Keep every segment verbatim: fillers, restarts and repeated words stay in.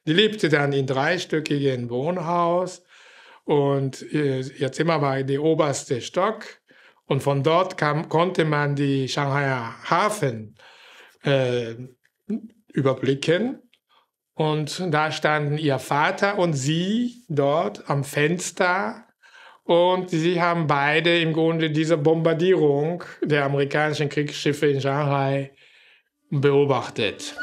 Die lebte dann in dreistöckigen Wohnhaus und äh, ihr Zimmer war der oberste Stock. Und von dort kam, konnte man die Shanghaier Hafen äh, überblicken. Und da standen ihr Vater und sie dort am Fenster. Und sie haben beide im Grunde diese Bombardierung der amerikanischen Kriegsschiffe in Shanghai beobachtet.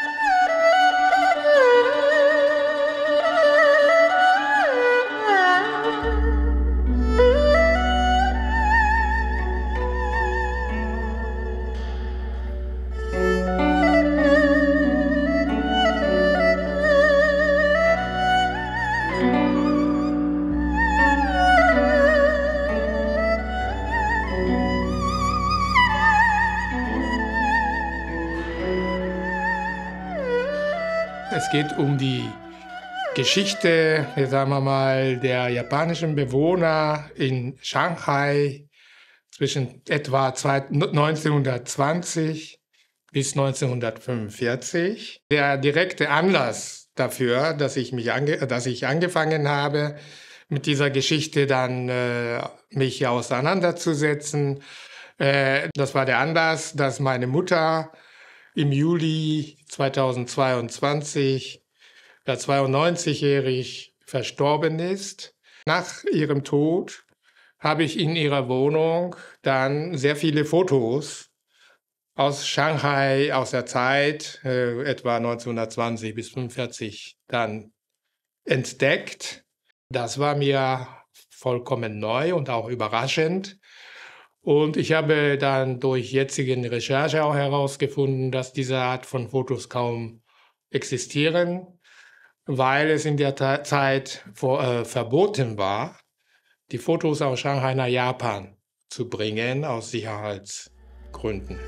Es geht um die Geschichte, sagen wir mal, der japanischen Bewohner in Shanghai zwischen etwa neunzehnhundertzwanzig bis neunzehnhundertfünfundvierzig. Der direkte Anlass dafür, dass ich mich ange dass ich angefangen habe, mit dieser Geschichte dann äh, mich auseinanderzusetzen, äh, das war der Anlass, dass meine Mutter im Juli zweitausendzweiundzwanzig, ja, zweiundneunzigjährig, verstorben ist. Nach ihrem Tod habe ich in ihrer Wohnung dann sehr viele Fotos aus Shanghai, aus der Zeit, äh, etwa neunzehnhundertzwanzig bis fünfundvierzig, dann entdeckt. Das war mir vollkommen neu und auch überraschend. Und ich habe dann durch jetzige Recherche auch herausgefunden, dass diese Art von Fotos kaum existieren, weil es in der Ta- Zeit vor, äh, verboten war, die Fotos aus Shanghai nach Japan zu bringen, aus Sicherheitsgründen.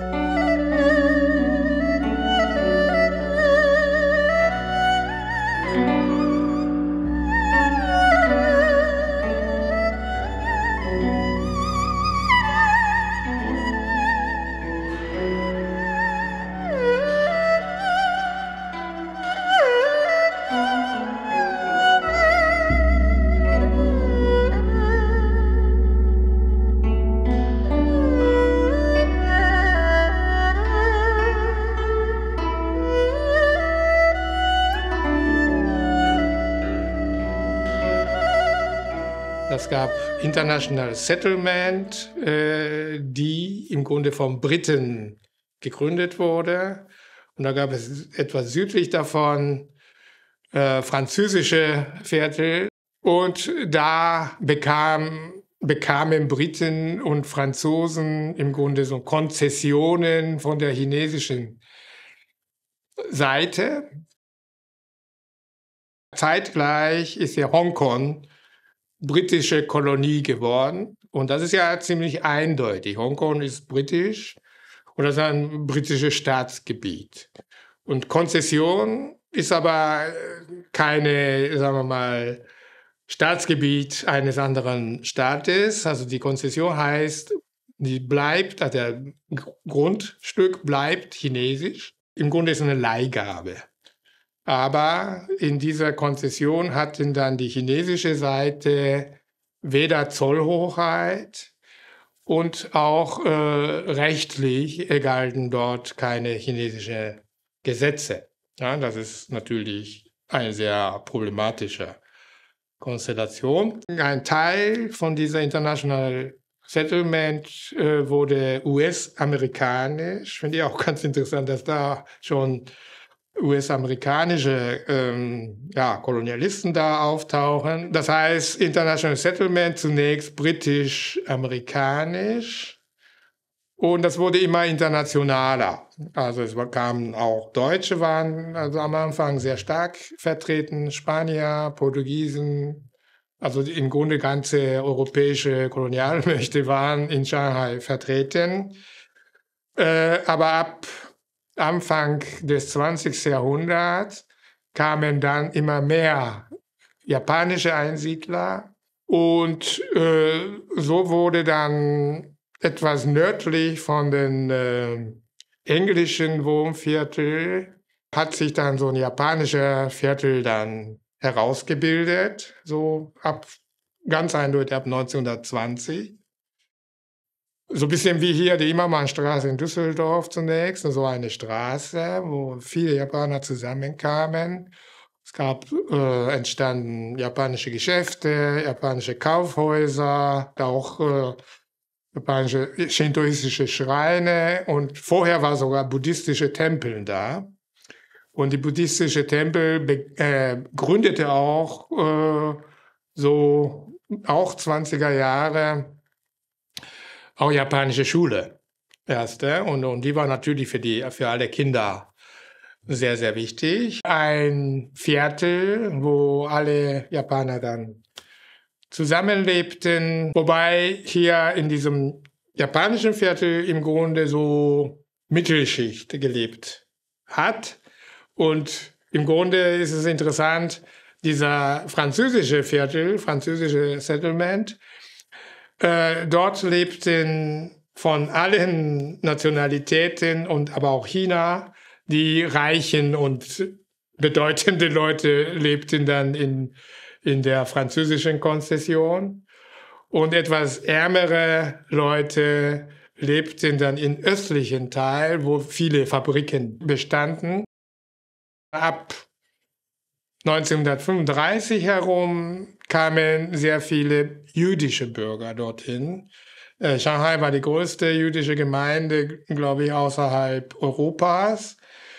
Es gab International Settlement, äh, die im Grunde von Briten gegründet wurde. Und da gab es etwas südlich davon äh, französische Viertel. Und da bekam, bekamen Briten und Franzosen im Grunde so Konzessionen von der chinesischen Seite. Zeitgleich ist ja Hongkong britische Kolonie geworden. Und das ist ja ziemlich eindeutig. Hongkong ist britisch und das ist ein britisches Staatsgebiet. Und Konzession ist aber keine, sagen wir mal, Staatsgebiet eines anderen Staates. Also die Konzession heißt, die bleibt, also der Grundstück bleibt chinesisch. Im Grunde ist es eine Leihgabe. Aber in dieser Konzession hatten dann die chinesische Seite weder Zollhoheit und auch äh, rechtlich galten dort keine chinesischen Gesetze. Ja, das ist natürlich eine sehr problematische Konstellation. Ein Teil von dieser International Settlement äh, wurde U S-amerikanisch. Finde ich auch ganz interessant, dass da schon U S-amerikanische ähm, ja, Kolonialisten da auftauchen. Das heißt, International Settlement zunächst britisch-amerikanisch und das wurde immer internationaler. Also es kamen auch Deutsche, waren also am Anfang sehr stark vertreten, Spanier, Portugiesen, also im Grunde ganze europäische Kolonialmächte waren in Shanghai vertreten. Äh, aber ab Anfang des zwanzigsten Jahrhunderts kamen dann immer mehr japanische Einsiedler und äh, so wurde dann etwas nördlich von den äh, englischen Wohnvierteln hat sich dann so ein japanischer Viertel dann herausgebildet, so ab ganz eindeutig ab neunzehnhundertzwanzig. So ein bisschen wie hier die Immermannstraße in Düsseldorf zunächst, so eine Straße, wo viele Japaner zusammenkamen. Es gab äh, entstanden japanische Geschäfte, japanische Kaufhäuser, auch äh, japanische shintoistische Schreine und vorher war sogar buddhistische Tempel da. Und die buddhistische Tempel be äh, gründete auch äh, so auch zwanziger Jahre auch japanische Schule. Erste. Und, und die war natürlich für, die, für alle Kinder sehr, sehr wichtig. Ein Viertel, wo alle Japaner dann zusammenlebten. Wobei hier in diesem japanischen Viertel im Grunde so Mittelschicht gelebt hat. Und im Grunde ist es interessant, dieser französische Viertel, französische Settlement, äh, dort lebten von allen Nationalitäten und aber auch China, die reichen und bedeutende Leute lebten dann in, in der französischen Konzession und etwas ärmere Leute lebten dann im östlichen Teil, wo viele Fabriken bestanden. Ab neunzehnhundertfünfunddreißig herum kamen sehr viele jüdische Bürger dorthin. Äh, Shanghai war die größte jüdische Gemeinde, glaube ich, außerhalb Europas,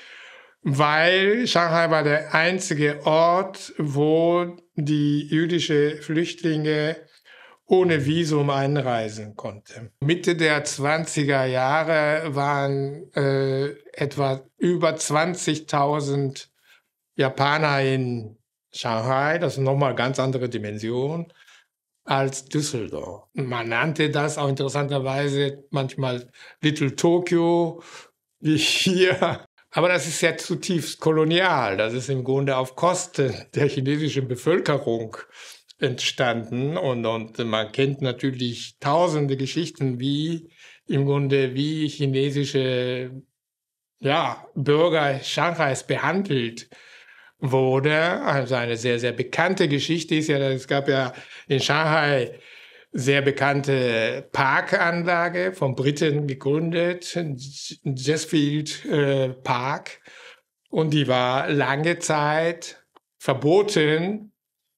weil Shanghai war der einzige Ort, wo die jüdischen Flüchtlinge ohne Visum einreisen konnten. Mitte der zwanziger Jahre waren äh, etwa über zwanzigtausend Japaner in Shanghai, das ist nochmal eine ganz andere Dimension als Düsseldorf. Man nannte das auch interessanterweise manchmal Little Tokyo, wie hier. Aber das ist ja zutiefst kolonial. Das ist im Grunde auf Kosten der chinesischen Bevölkerung entstanden. Und, und man kennt natürlich tausende Geschichten, wie im Grunde wie chinesische ja, Bürger Shanghais behandelt wurde. Also eine sehr, sehr bekannte Geschichte ist ja, es gab ja in Shanghai sehr bekannte Parkanlage, von Briten gegründet, Jesfield äh, Park. Und die war lange Zeit verboten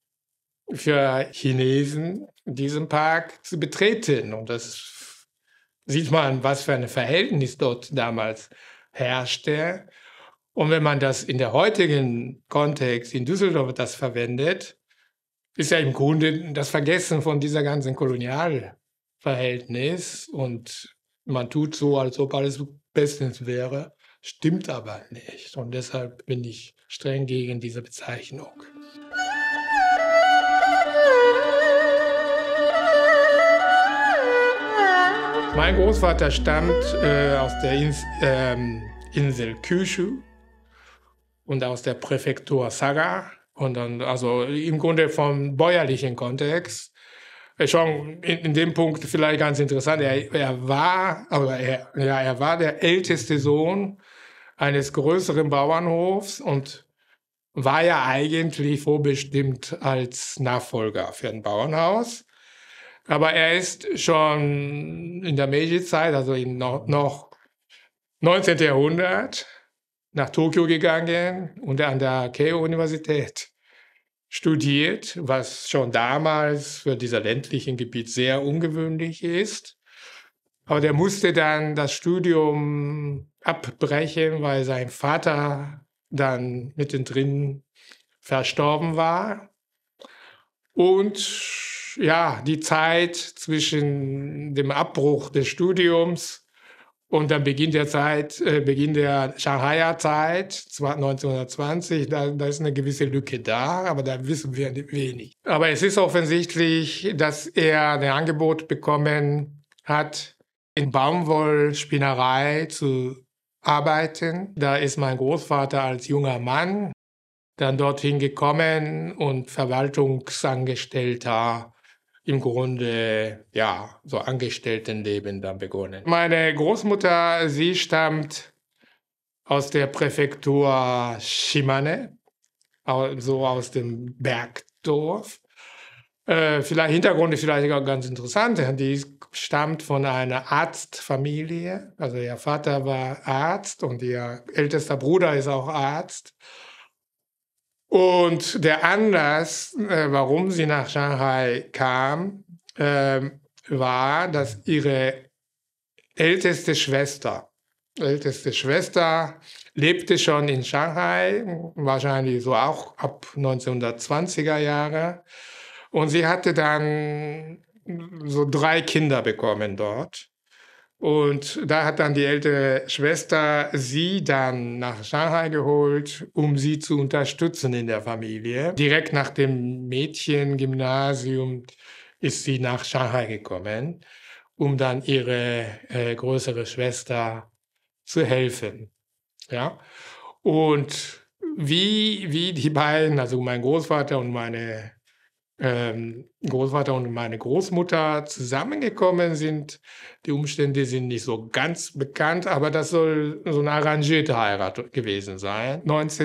für Chinesen, diesen Park zu betreten. Und das sieht man, was für ein Verhältnis dort damals herrschte. Und wenn man das in der heutigen Kontext in Düsseldorf das verwendet, ist ja im Grunde das Vergessen von dieser ganzen Kolonialverhältnis und man tut so, als ob alles bestens wäre, stimmt aber nicht. Und deshalb bin ich streng gegen diese Bezeichnung. Mein Großvater stammt äh, aus der Ins ähm, Insel Kyushu und aus der Präfektur Saga. Und dann, also im Grunde vom bäuerlichen Kontext. Schon in, in dem Punkt vielleicht ganz interessant. Er, er war, aber er, ja, er war der älteste Sohn eines größeren Bauernhofs und war ja eigentlich vorbestimmt als Nachfolger für ein Bauernhaus. Aber er ist schon in der Meiji-Zeit, also in noch, noch neunzehnten Jahrhundert, nach Tokio gegangen und an der Keio-Universität studiert, was schon damals für dieser ländlichen Gebiet sehr ungewöhnlich ist. Aber der musste dann das Studium abbrechen, weil sein Vater dann mittendrin verstorben war. Und ja, die Zeit zwischen dem Abbruch des Studiums und dann Beginn der Zeit, äh, Beginn der Shanghaier Zeit, neunzehnhundertzwanzig, da, da ist eine gewisse Lücke da, aber da wissen wir wenig. Aber es ist offensichtlich, dass er ein Angebot bekommen hat, in Baumwollspinnerei zu arbeiten. Da ist mein Großvater als junger Mann dann dorthin gekommen und Verwaltungsangestellter im Grunde, ja, so Angestelltenleben dann begonnen. Meine Großmutter, sie stammt aus der Präfektur Shimane, so aus dem Bergdorf. Äh, vielleicht Hintergrund ist vielleicht auch ganz interessant. Die stammt von einer Arztfamilie. Also ihr Vater war Arzt und ihr ältester Bruder ist auch Arzt. Und der Anlass, äh, warum sie nach Shanghai kam, äh, war, dass ihre älteste Schwester, älteste Schwester lebte schon in Shanghai, wahrscheinlich so auch ab neunzehnhundertzwanziger Jahre. Und sie hatte dann so drei Kinder bekommen dort. Und da hat dann die ältere Schwester sie dann nach Shanghai geholt, um sie zu unterstützen in der Familie. Direkt nach dem Mädchengymnasium ist sie nach Shanghai gekommen, um dann ihre äh, größere Schwester zu helfen. Ja? Und wie, wie die beiden, also mein Großvater und meine ähm, Großvater und meine Großmutter zusammengekommen sind, die Umstände sind nicht so ganz bekannt, aber das soll so eine arrangierte Heirat gewesen sein.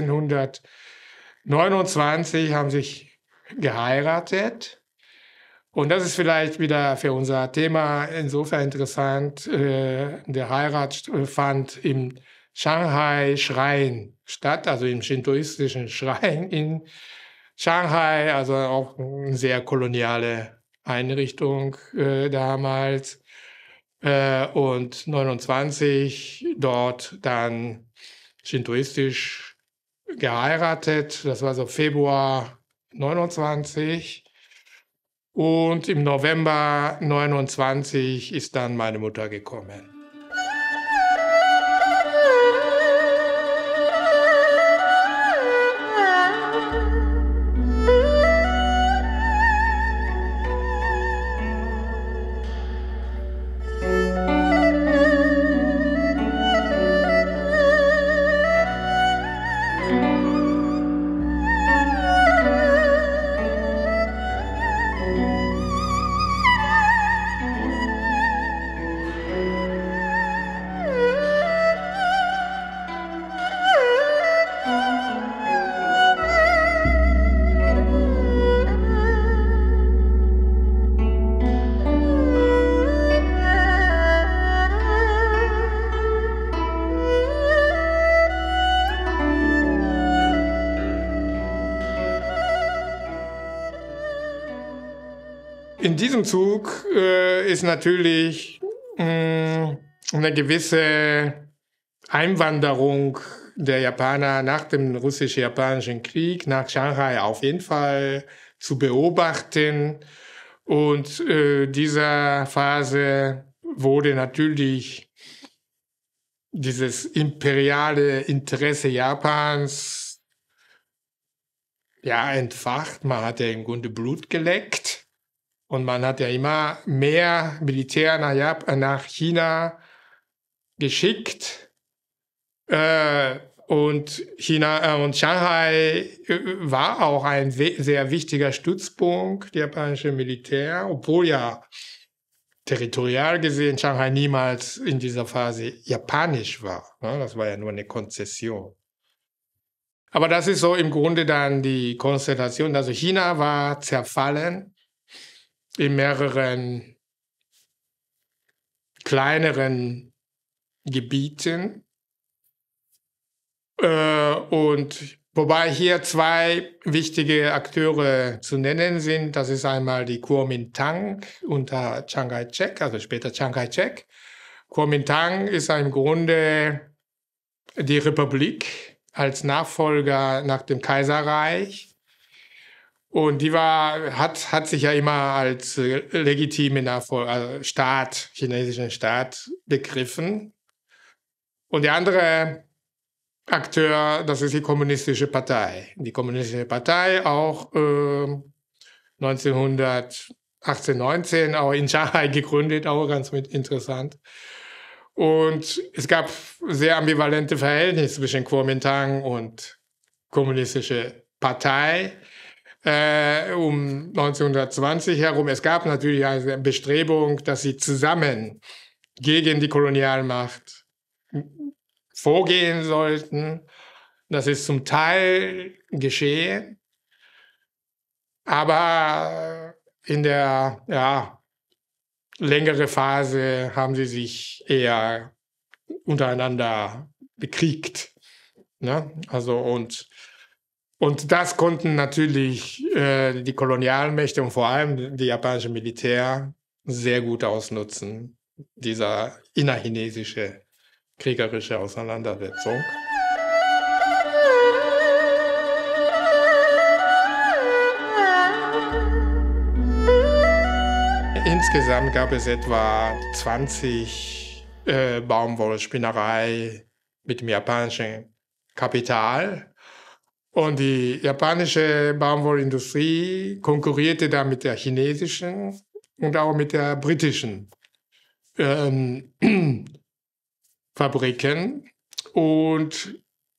neunzehnhundertneunundzwanzig haben sich geheiratet. Und das ist vielleicht wieder für unser Thema insofern interessant. Äh, der Heirat fand im Shanghai-Schrein statt, also im shintoistischen Schrein in Shanghai, also auch eine sehr koloniale Einrichtung äh, damals. Äh, und neunundzwanzig dort dann shintoistisch geheiratet. Das war so Februar neunundzwanzig. Und im November neunundzwanzig ist dann meine Mutter gekommen. In diesem Zug äh, ist natürlich mh, eine gewisse Einwanderung der Japaner nach dem russisch-japanischen Krieg nach Shanghai auf jeden Fall zu beobachten. Und äh, dieser Phase wurde natürlich dieses imperiale Interesse Japans ja entfacht. Man hat ja im Grunde Blut geleckt. Und man hat ja immer mehr Militär nach, Japan, nach China geschickt. Äh, und, China, äh, und Shanghai äh, war auch ein sehr wichtiger Stützpunkt, der japanische Militär, obwohl ja territorial gesehen Shanghai niemals in dieser Phase japanisch war. Ne? Das war ja nur eine Konzession. Aber das ist so im Grunde dann die Konstellation. Also China war zerfallen in mehreren kleineren Gebieten. Äh, und wobei hier zwei wichtige Akteure zu nennen sind. Das ist einmal die Kuomintang unter Chiang Kai-shek, also später Chiang Kai-shek. Kuomintang ist im Grunde die Republik als Nachfolger nach dem Kaiserreich. Und die war, hat, hat sich ja immer als äh, legitime Nachfolger, also Staat, chinesischen Staat begriffen. Und der andere Akteur, das ist die Kommunistische Partei. Die Kommunistische Partei auch äh, neunzehnhundertachtzehn, neunzehn auch in Shanghai gegründet, auch ganz mit interessant. Und es gab sehr ambivalente Verhältnisse zwischen Kuomintang und Kommunistische Partei. Äh, um neunzehnhundertzwanzig herum. Es gab natürlich eine Bestrebung, dass sie zusammen gegen die Kolonialmacht vorgehen sollten. Das ist zum Teil geschehen, aber in der ja, längere Phase haben sie sich eher untereinander bekriegt. Ne? Also und, und das konnten natürlich äh, die Kolonialmächte und vor allem die japanische Militär sehr gut ausnutzen, dieser innerchinesische kriegerische Auseinandersetzung. Insgesamt gab es etwa zwanzig äh, Baumwollspinnerei mit dem japanischen Kapital. Und die japanische Baumwollindustrie konkurrierte da mit der chinesischen und auch mit der britischen ähm, Fabriken. Und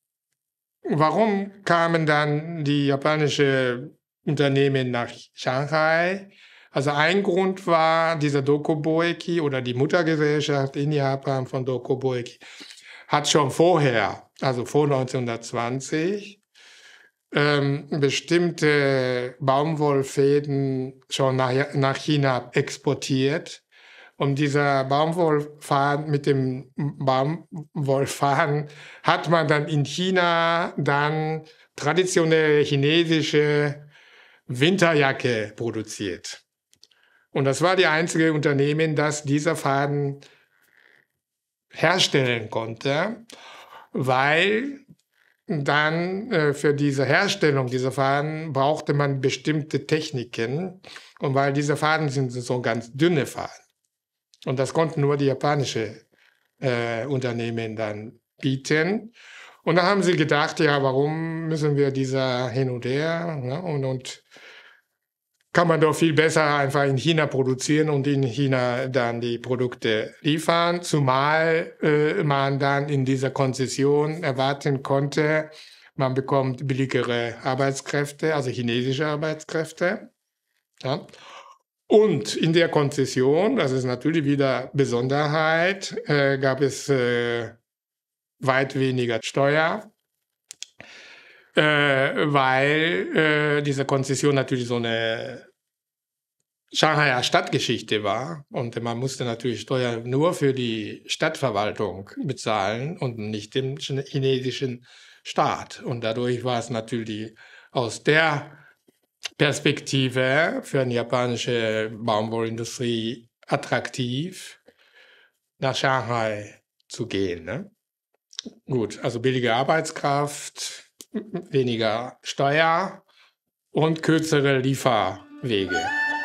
warum kamen dann die japanischen Unternehmen nach Shanghai? Also ein Grund war dieser Dokuboeki oder die Muttergesellschaft in Japan von Dokuboeki hat schon vorher, also vor neunzehnhundertzwanzig, ähm, bestimmte Baumwollfäden schon nach, nach China exportiert. Und dieser Baumwollfaden, mit dem Baumwollfaden hat man dann in China dann traditionelle chinesische Winterjacke produziert. Und das war die einzige Unternehmen, das dieser Faden herstellen konnte, weil dann äh, für diese Herstellung dieser Faden brauchte man bestimmte Techniken. Und weil diese Faden sind so ganz dünne Faden. Und das konnten nur die japanischen äh, Unternehmen dann bieten. Und da haben sie gedacht, ja, warum müssen wir dieser hin und her? Ne? Und, und kann man doch viel besser einfach in China produzieren und in China dann die Produkte liefern, zumal äh, man dann in dieser Konzession erwarten konnte, man bekommt billigere Arbeitskräfte, also chinesische Arbeitskräfte. Ja. Und in der Konzession, das ist natürlich wieder Besonderheit, äh, gab es äh, weit weniger Steuer, äh, weil äh, diese Konzession natürlich so eine Shanghaier Stadtgeschichte war und man musste natürlich Steuer nur für die Stadtverwaltung bezahlen und nicht dem chinesischen Staat. Und dadurch war es natürlich aus der Perspektive für eine japanische Baumwollindustrie attraktiv, nach Shanghai zu gehen. Ne? Gut, also billige Arbeitskraft, weniger Steuer und kürzere Lieferwege.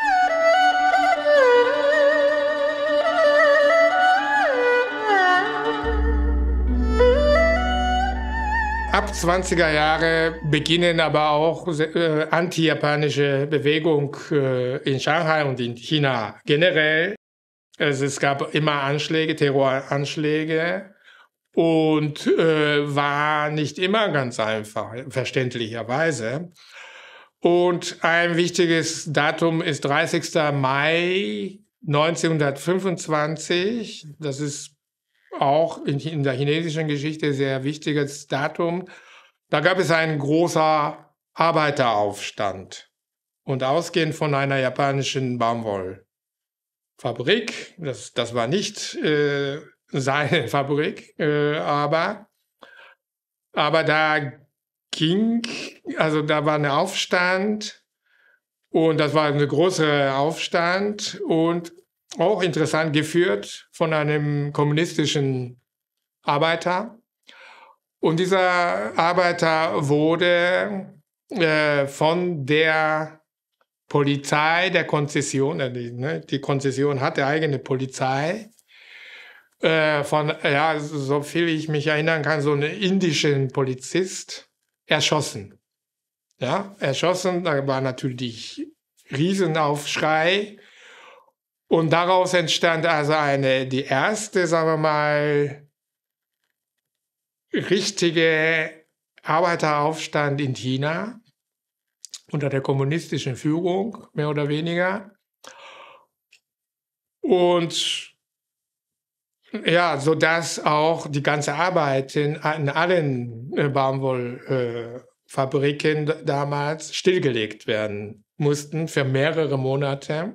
Ab zwanziger Jahre beginnen aber auch äh, anti-japanische Bewegung äh, in Shanghai und in China generell. Also es gab immer Anschläge, Terroranschläge und äh, war nicht immer ganz einfach, verständlicherweise. Und ein wichtiges Datum ist dreißigster Mai neunzehnhundertfünfundzwanzig. Das ist auch in, in der chinesischen Geschichte sehr wichtiges Datum. Da gab es einen großen Arbeiteraufstand. Und ausgehend von einer japanischen Baumwollfabrik, das, das war nicht äh, seine Fabrik, äh, aber, aber da ging, also da war ein Aufstand und das war ein großer Aufstand und auch interessant geführt von einem kommunistischen Arbeiter. Und dieser Arbeiter wurde äh, von der Polizei der Konzession, äh, die, ne, die Konzession hatte eigene Polizei, äh, von, ja, so viel ich mich erinnern kann, so einen indischen Polizist erschossen. Ja, erschossen, da war natürlich Riesenaufschrei. Und daraus entstand also eine, die erste, sagen wir mal, richtige Arbeiteraufstand in China unter der kommunistischen Führung, mehr oder weniger. Und Ja, sodass auch die ganze Arbeit in, in allen äh, Baumwollfabriken äh, damals stillgelegt werden mussten für mehrere Monate.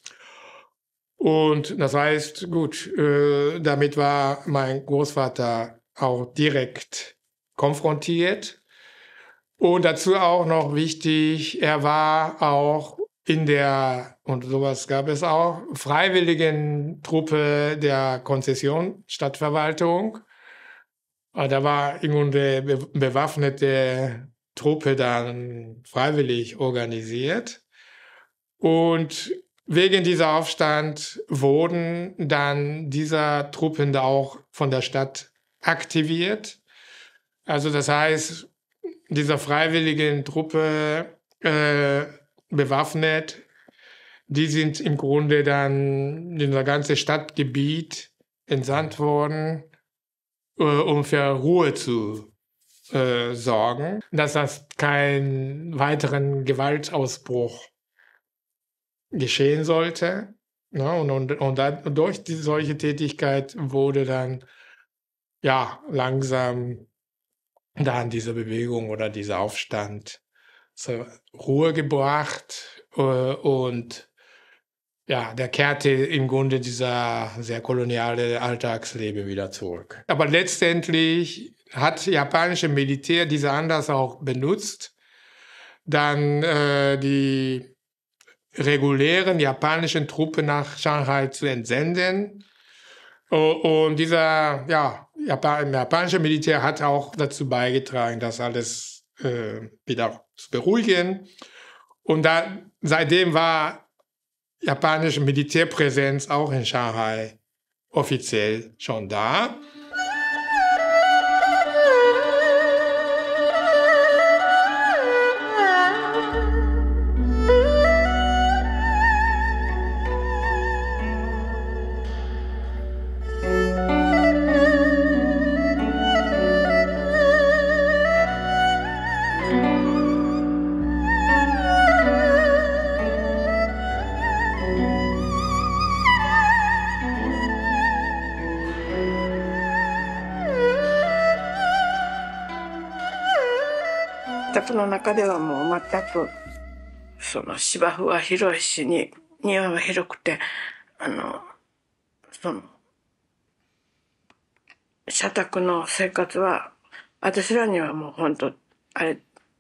Und das heißt, gut, äh, damit war mein Großvater auch direkt konfrontiert. Und dazu auch noch wichtig, er war auch in der, und sowas gab es auch, freiwilligen Truppe der Konzession Stadtverwaltung. Äh, Da war im Grunde be bewaffnete Truppe dann freiwillig organisiert. Und wegen dieser Aufstand wurden dann dieser Truppen da auch von der Stadt aktiviert. Also das heißt, dieser freiwilligen Truppe äh, bewaffnet, die sind im Grunde dann in das ganze Stadtgebiet entsandt worden, äh, um für Ruhe zu äh, sorgen, dass das keinen weiteren Gewaltausbruch geschehen sollte. Ne? Und, und, und dann, durch die, solche Tätigkeit wurde dann ja langsam dann diese Bewegung oder dieser Aufstand zur Ruhe gebracht äh, und ja, der kehrte im Grunde dieser sehr koloniale Alltagsleben wieder zurück. Aber letztendlich hat japanische Militär diese Anlass auch benutzt, dann äh, die regulären japanischen Truppen nach Shanghai zu entsenden. Und dieser ja, Japan japanische Militär hat auch dazu beigetragen, das alles äh, wieder zu beruhigen. Und da, seitdem war japanische Militärpräsenz auch in Shanghai offiziell schon da. 宅の中ではもう全くその芝生は広いしに庭は広くてあのその社宅の生活は私らにはもう本当あれ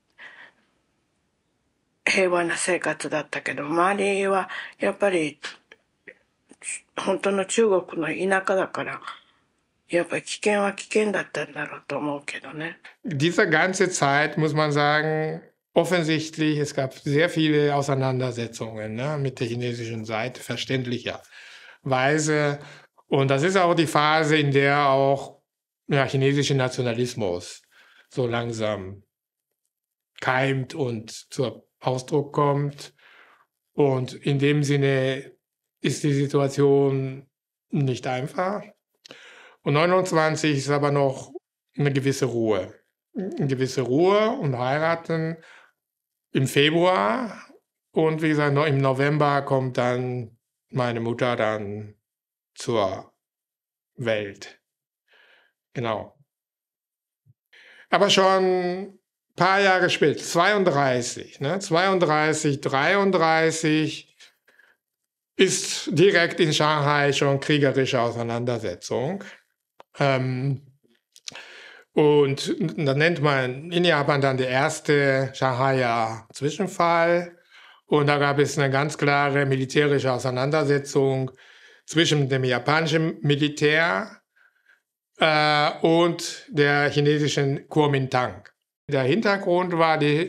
平和な生活だったけど周りはやっぱり本当の中国の田舎だからやっぱり危険は危険だったんだろうと思うけどね。 Diese ganze Zeit muss man sagen, offensichtlich, es gab sehr viele Auseinandersetzungen ne, mit der chinesischen Seite, verständlicherweise. Und das ist auch die Phase, in der auch ja, chinesischer Nationalismus so langsam keimt und zum Ausdruck kommt. Und in dem Sinne ist die Situation nicht einfach. Und neunundzwanzig ist aber noch eine gewisse Ruhe. Eine gewisse Ruhe und heiraten im Februar. Und wie gesagt, noch im November kommt dann meine Mutter dann zur Welt. Genau. Aber schon ein paar Jahre später, zweiunddreißig, ne, zweiunddreißig, dreiunddreißig ist direkt in Shanghai schon kriegerische Auseinandersetzung. Ähm, und da nennt man in Japan dann der erste Shanghaier Zwischenfall. Und da gab es eine ganz klare militärische Auseinandersetzung zwischen dem japanischen Militär äh, und der chinesischen Kuomintang. Der Hintergrund war der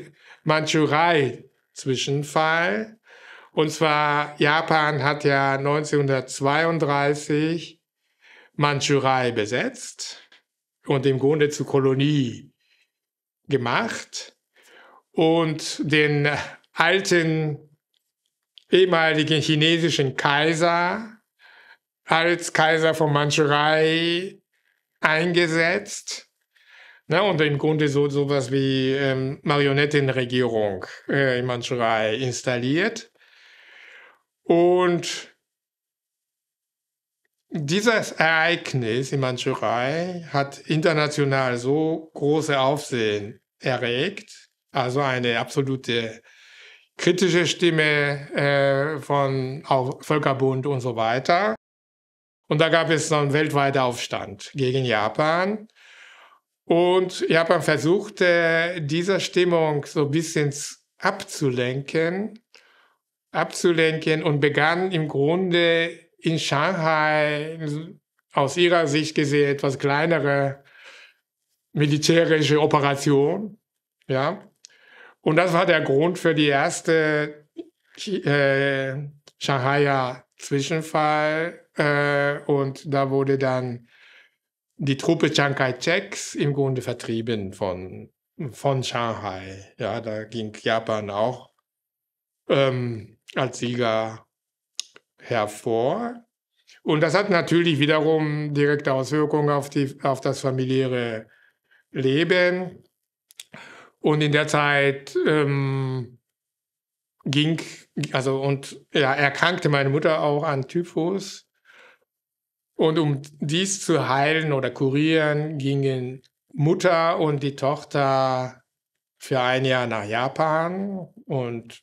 Mandschurei-Zwischenfall. Und zwar, Japan hat ja neunzehnhundertzweiunddreißig Mandschurei besetzt und im Grunde zur Kolonie gemacht und den alten ehemaligen chinesischen Kaiser als Kaiser von Mandschurei eingesetzt. Ne, und im Grunde so sowas wie ähm, Marionettenregierung äh, in Mandschurei installiert. Und dieses Ereignis in Mandschurei hat international so große Aufsehen erregt, also eine absolute kritische Stimme äh, von auch Völkerbund und so weiter. Und da gab es so einen weltweiten Aufstand gegen Japan. Und Japan versuchte, diese Stimmung so ein bisschen abzulenken, abzulenken und begann im Grunde in Shanghai aus ihrer Sicht gesehen etwas kleinere militärische Operation. Ja? Und das war der Grund für die erste äh, Shanghaier Zwischenfall. Äh, und da wurde dann die Truppe Chiang Kai-sheks im Grunde vertrieben von, von Shanghai. Ja, da ging Japan auch ähm, als Sieger hervor. Und das hat natürlich wiederum direkte Auswirkungen auf, die, auf das familiäre Leben. Und in der Zeit ähm, ging, also und ja, erkrankte meine Mutter auch an Typhus. Und um dies zu heilen oder kurieren, gingen Mutter und die Tochter für ein Jahr nach Japan und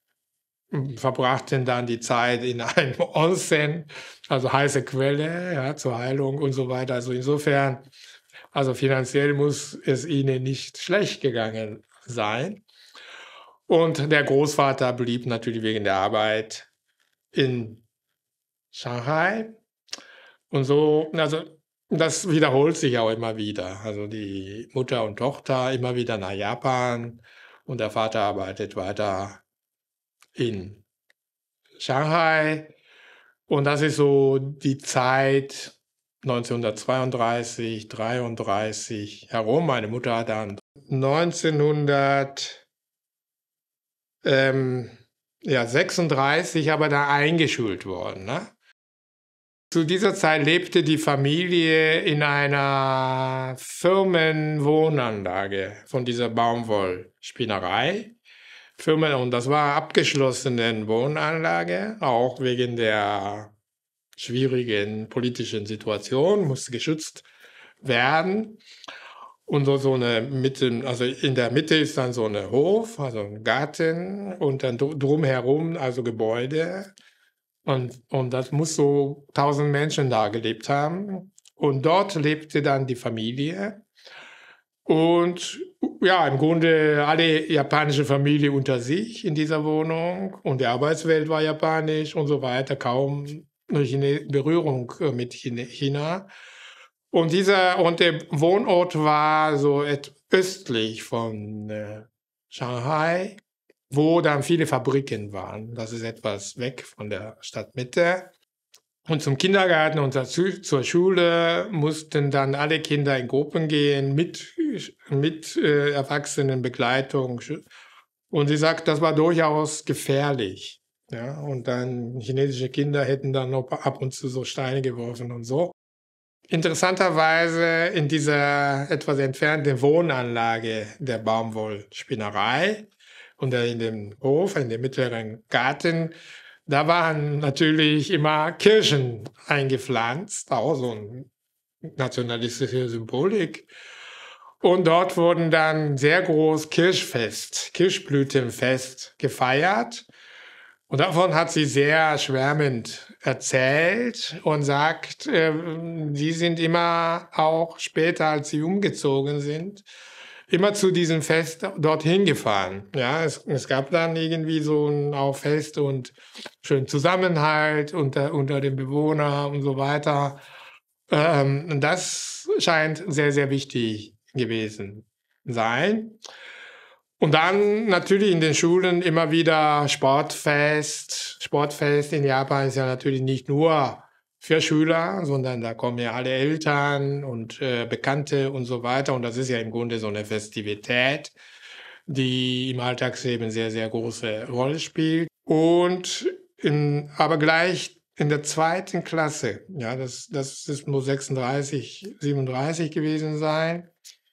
verbrachten dann die Zeit in einem Onsen, also heiße Quelle, ja, zur Heilung und so weiter. Also insofern, also finanziell muss es ihnen nicht schlecht gegangen sein. Und der Großvater blieb natürlich wegen der Arbeit in Shanghai. Und so, also das wiederholt sich auch immer wieder. Also die Mutter und Tochter immer wieder nach Japan und der Vater arbeitet weiter in Shanghai. Und das ist so die Zeit neunzehnhundertzweiunddreißig, dreiunddreißig herum. Meine Mutter hat dann neunzehnhundertsechsunddreißig aber da eingeschult worden. Ne? Zu dieser Zeit lebte die Familie in einer Firmenwohnanlage von dieser Baumwollspinnerei. Firmen, und das war abgeschlossene Wohnanlage, auch wegen der schwierigen politischen Situation, musste geschützt werden. Und so, so eine Mitte, also in der Mitte ist dann so ein Hof, also ein Garten und dann drumherum also Gebäude. Und, und das muss so tausend Menschen da gelebt haben. Und dort lebte dann die Familie. Und ja, im Grunde alle japanische Familie unter sich in dieser Wohnung. Und die Arbeitswelt war japanisch und so weiter. Kaum eine Berührung mit China. Und dieser, und der Wohnort war so östlich von äh, Shanghai, wo dann viele Fabriken waren. Das ist etwas weg von der Stadtmitte. Und zum Kindergarten und dazu, zur Schule mussten dann alle Kinder in Gruppen gehen, mit, mit äh, Erwachsenenbegleitung. Und sie sagt, das war durchaus gefährlich. Ja? Und dann chinesische Kinder hätten dann noch ab und zu so Steine geworfen und so. Interessanterweise in dieser etwas entfernten Wohnanlage der Baumwollspinnerei und in dem Hof, in dem mittleren Garten, da waren natürlich immer Kirchen eingepflanzt, auch so eine nationalistische Symbolik. Und dort wurden dann sehr groß Kirschfest, Kirschblütenfest gefeiert. Und davon hat sie sehr schwärmend erzählt und sagt, äh, sie sind immer auch später, als sie umgezogen sind, immer zu diesem Fest dorthin gefahren. Ja, es, es gab dann irgendwie so ein auch Fest und schön Zusammenhalt unter, unter den Bewohnern und so weiter. Ähm, und das scheint sehr, sehr wichtig gewesen sein. Und dann natürlich in den Schulen immer wieder Sportfest. Sportfest in Japan ist ja natürlich nicht nur für Schüler, sondern da kommen ja alle Eltern und äh, Bekannte und so weiter. Und das ist ja im Grunde so eine Festivität, die im Alltagsleben sehr, sehr große Rolle spielt. Und in, aber gleich in der zweiten Klasse, ja, das, das ist nur sechsunddreißig, siebenunddreißig gewesen sein,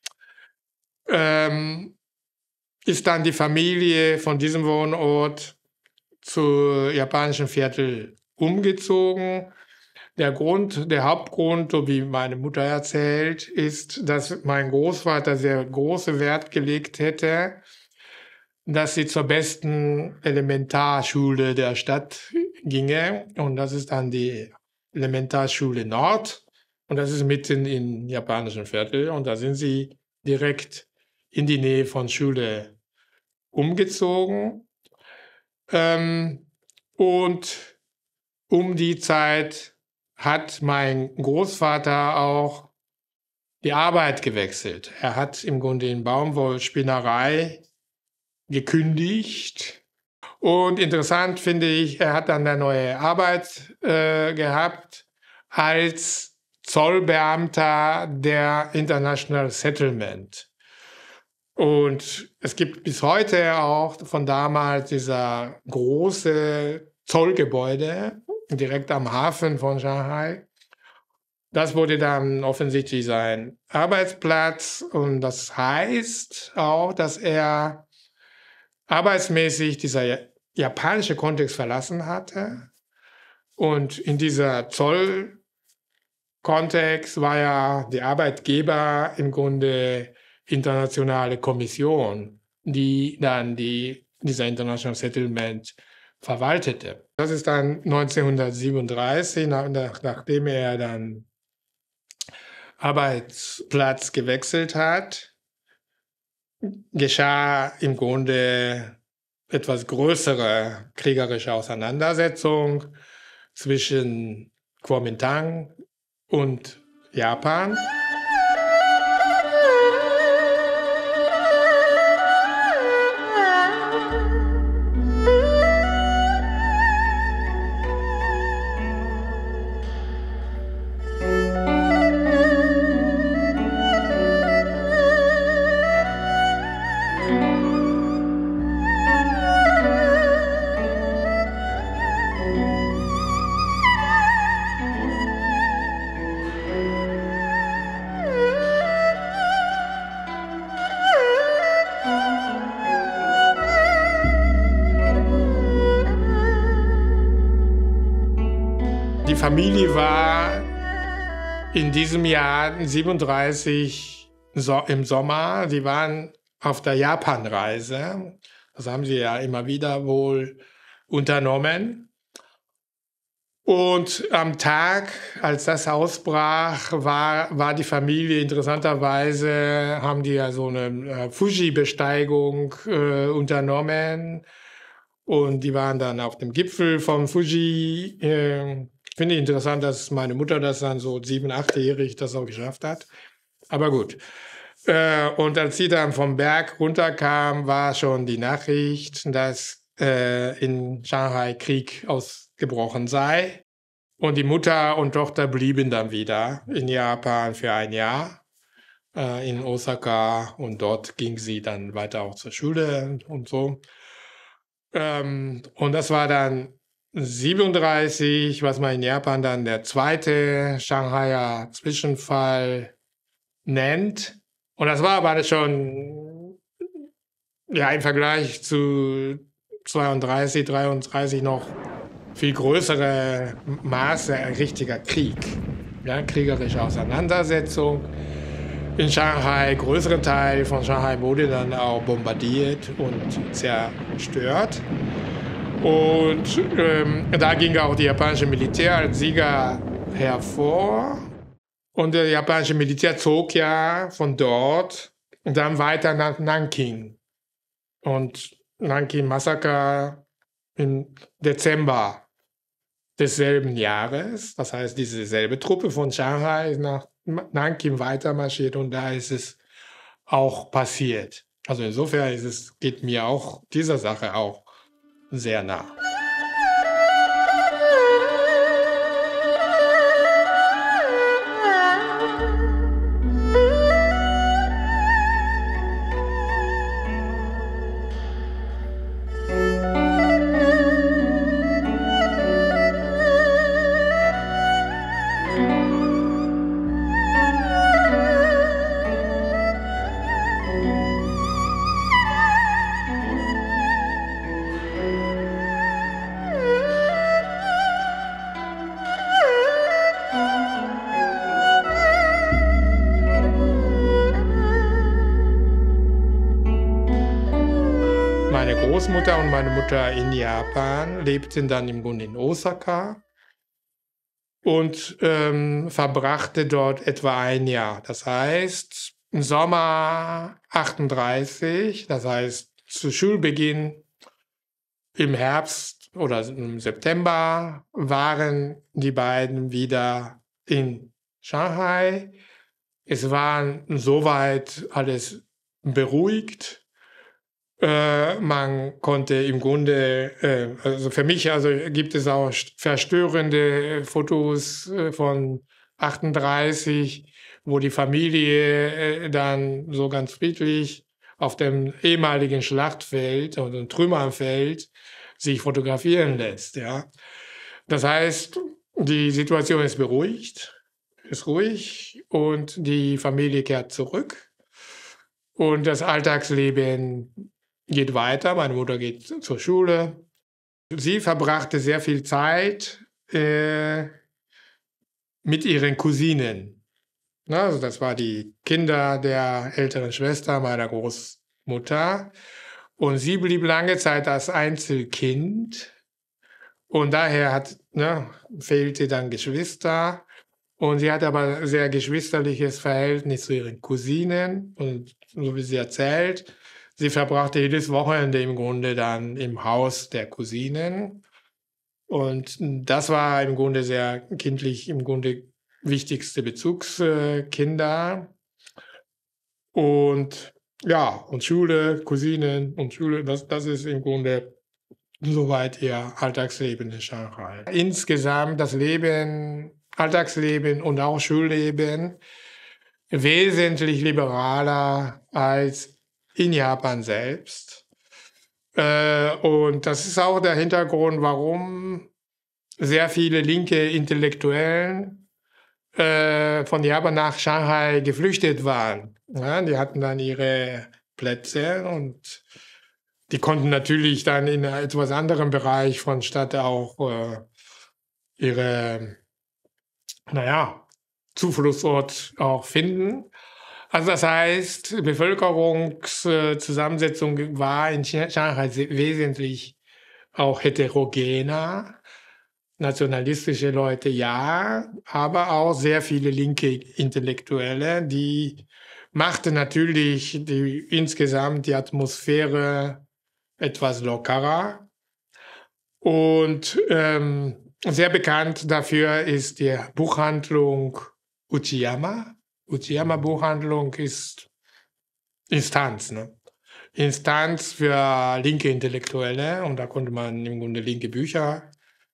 ähm, ist dann die Familie von diesem Wohnort zu japanischen Viertel umgezogen. Der Grund, der Hauptgrund, so wie meine Mutter erzählt, ist, dass mein Großvater sehr großen Wert gelegt hätte, dass sie zur besten Elementarschule der Stadt ginge. Und das ist dann die Elementarschule Nord. Und das ist mitten im japanischen Viertel. Und da sind sie direkt in die Nähe von Schule umgezogen. Ähm, und um die Zeit hat mein Großvater auch die Arbeit gewechselt. Er hat im Grunde in Baumwollspinnerei gekündigt. Und interessant finde ich, er hat dann eine neue Arbeit äh, gehabt als Zollbeamter der International Settlement. Und es gibt bis heute auch von damals dieser große Zollgebäude direkt am Hafen von Shanghai. Das wurde dann offensichtlich sein Arbeitsplatz und das heißt auch, dass er arbeitsmäßig dieser japanische Kontext verlassen hatte und in dieser Zollkontext war ja der Arbeitgeber im Grunde internationale Kommission, die dann die, dieser International Settlement verwaltete. Das ist dann neunzehnhundertsiebenunddreißig, nach, nachdem er dann Arbeitsplatz gewechselt hat, geschah im Grunde etwas größere kriegerische Auseinandersetzung zwischen Kuomintang und Japan. Die Familie war in diesem Jahr siebenunddreißig so, im Sommer. Sie waren auf der Japanreise. Das haben sie ja immer wieder wohl unternommen. Und am Tag, als das ausbrach, war, war die Familie interessanterweise, haben die ja so eine äh, Fuji-Besteigung äh, unternommen. Und die waren dann auf dem Gipfel vom Fuji. Äh, Finde ich interessant, dass meine Mutter das dann so sieben-, achtjährig das auch geschafft hat. Aber gut. Äh, und als sie dann vom Berg runterkam, war schon die Nachricht, dass äh, in Shanghai Krieg ausgebrochen sei. Und die Mutter und Tochter blieben dann wieder in Japan für ein Jahr äh, in Osaka. Und dort ging sie dann weiter auch zur Schule und so. Ähm, und das war dann siebenunddreißig, was man in Japan dann der zweite Shanghaier Zwischenfall nennt. Und das war aber schon ja, im Vergleich zu zweiunddreißig, dreiunddreißig noch viel größere Maße ein richtiger Krieg. Ja, kriegerische Auseinandersetzung. In Shanghai, größere Teil von Shanghai wurde dann auch bombardiert und zerstört. Und ähm, da ging auch die japanische Militär als Sieger hervor. Und der japanische Militär zog ja von dort und dann weiter nach Nanking. Und Nanking-Massaker im Dezember desselben Jahres. Das heißt, diese selbe Truppe von Shanghai ist nach Nanking weitermarschiert und da ist es auch passiert. Also insofern ist es, geht mir auch dieser Sache auch sehr nah. Großmutter und meine Mutter in Japan, lebten dann im Grunde in Osaka und ähm, verbrachte dort etwa ein Jahr. Das heißt, im Sommer achtunddreißig, das heißt zu Schulbeginn im Herbst oder im September, waren die beiden wieder in Shanghai. Es war soweit alles beruhigt. Äh, man konnte im Grunde, äh, also für mich, also gibt es auch verstörende Fotos äh, von achtunddreißig, wo die Familie äh, dann so ganz friedlich auf dem ehemaligen Schlachtfeld oder dem Trümmerfeld sich fotografieren lässt. Ja, das heißt, die Situation ist beruhigt, ist ruhig und die Familie kehrt zurück und das Alltagsleben geht weiter. Meine Mutter geht zur Schule. Sie verbrachte sehr viel Zeit äh, mit ihren Cousinen. Na, also das war die Kinder der älteren Schwester meiner Großmutter. Und sie blieb lange Zeit als Einzelkind. Und daher hat, ne, fehlte dann Geschwister. Und sie hatte aber ein sehr geschwisterliches Verhältnis zu ihren Cousinen. Und so wie sie erzählt, sie verbrachte jedes Wochenende im Grunde dann im Haus der Cousinen. Und das war im Grunde sehr kindlich, im Grunde wichtigste Bezugskinder. Und ja, und Schule, Cousinen und Schule, das, das ist im Grunde soweit ihr Alltagsleben in Shanghai. Insgesamt das Leben, Alltagsleben und auch Schulleben wesentlich liberaler als in Japan selbst. Äh, und das ist auch der Hintergrund, warum sehr viele linke Intellektuellen äh, von Japan nach Shanghai geflüchtet waren. Ja, die hatten dann ihre Plätze und die konnten natürlich dann in einem etwas anderen Bereich von Stadt auch äh, ihre, naja, Zufluchtsort auch finden. Also das heißt, Bevölkerungszusammensetzung war in Shanghai wesentlich auch heterogener. Nationalistische Leute ja, aber auch sehr viele linke Intellektuelle, die machten natürlich die, insgesamt die Atmosphäre etwas lockerer. Und ähm, sehr bekannt dafür ist die Buchhandlung Uchiyama. Uchiyama-Buchhandlung ist Instanz, ne? Instanz für linke Intellektuelle und da konnte man im Grunde linke Bücher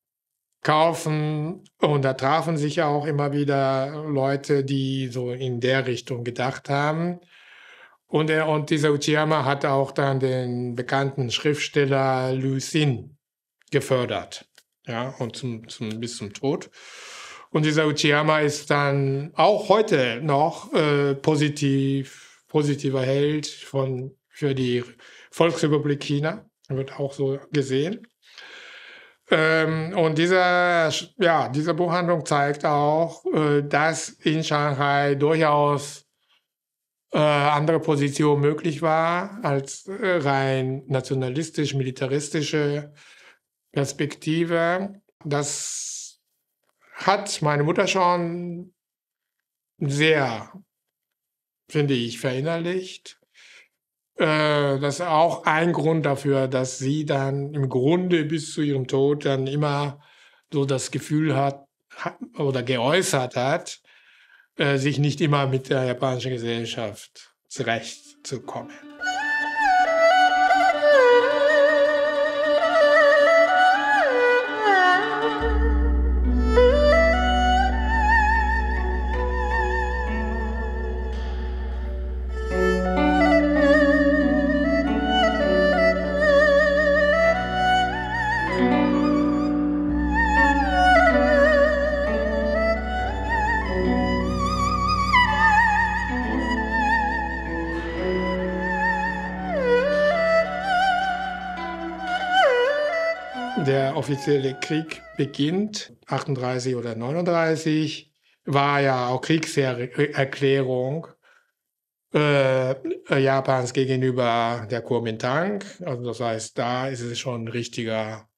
kaufen und da trafen sich auch immer wieder Leute, die so in der Richtung gedacht haben. Und, er, und dieser Uchiyama hat auch dann den bekannten Schriftsteller Liu Xin gefördert, ja, und zum, zum, bis zum Tod. Und dieser Uchiyama ist dann auch heute noch äh, positiv, positiver Held von, für die Volksrepublik China, wird auch so gesehen. Ähm, und dieser, ja, diese Buchhandlung zeigt auch, äh, dass in Shanghai durchaus äh, andere Position möglich war als äh, rein nationalistisch-militaristische Perspektive. Das hat meine Mutter schon sehr, finde ich, verinnerlicht. Äh, das ist auch ein Grund dafür, dass sie dann im Grunde bis zu ihrem Tod dann immer so das Gefühl hat, hat oder geäußert hat, äh, sich nicht immer mit der japanischen Gesellschaft zurechtzukommen. Der offizielle Krieg beginnt, achtunddreißig oder neununddreißig, war ja auch Kriegserklärung äh, Japans gegenüber der Kuomintang. Also das heißt, da ist es schon ein richtiger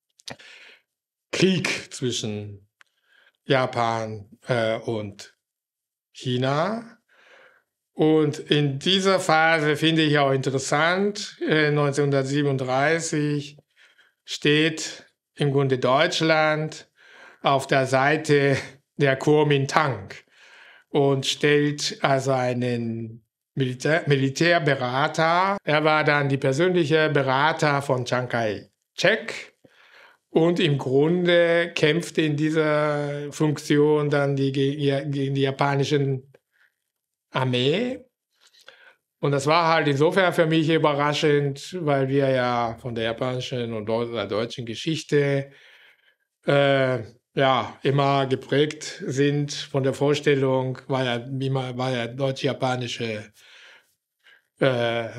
Krieg zwischen Japan äh, und China. Und in dieser Phase finde ich auch interessant, äh, neunzehnhundertsiebenunddreißig steht im Grunde Deutschland auf der Seite der Kuomintang und stellt also einen Militär, Militärberater. Er war dann die persönliche Berater von Chiang Kai-shek und im Grunde kämpfte in dieser Funktion dann die, gegen die japanischen Armee. Und das war halt insofern für mich überraschend, weil wir ja von der japanischen und der deutschen Geschichte äh, ja immer geprägt sind von der Vorstellung, war ja immer war ja deutsch-japanische äh,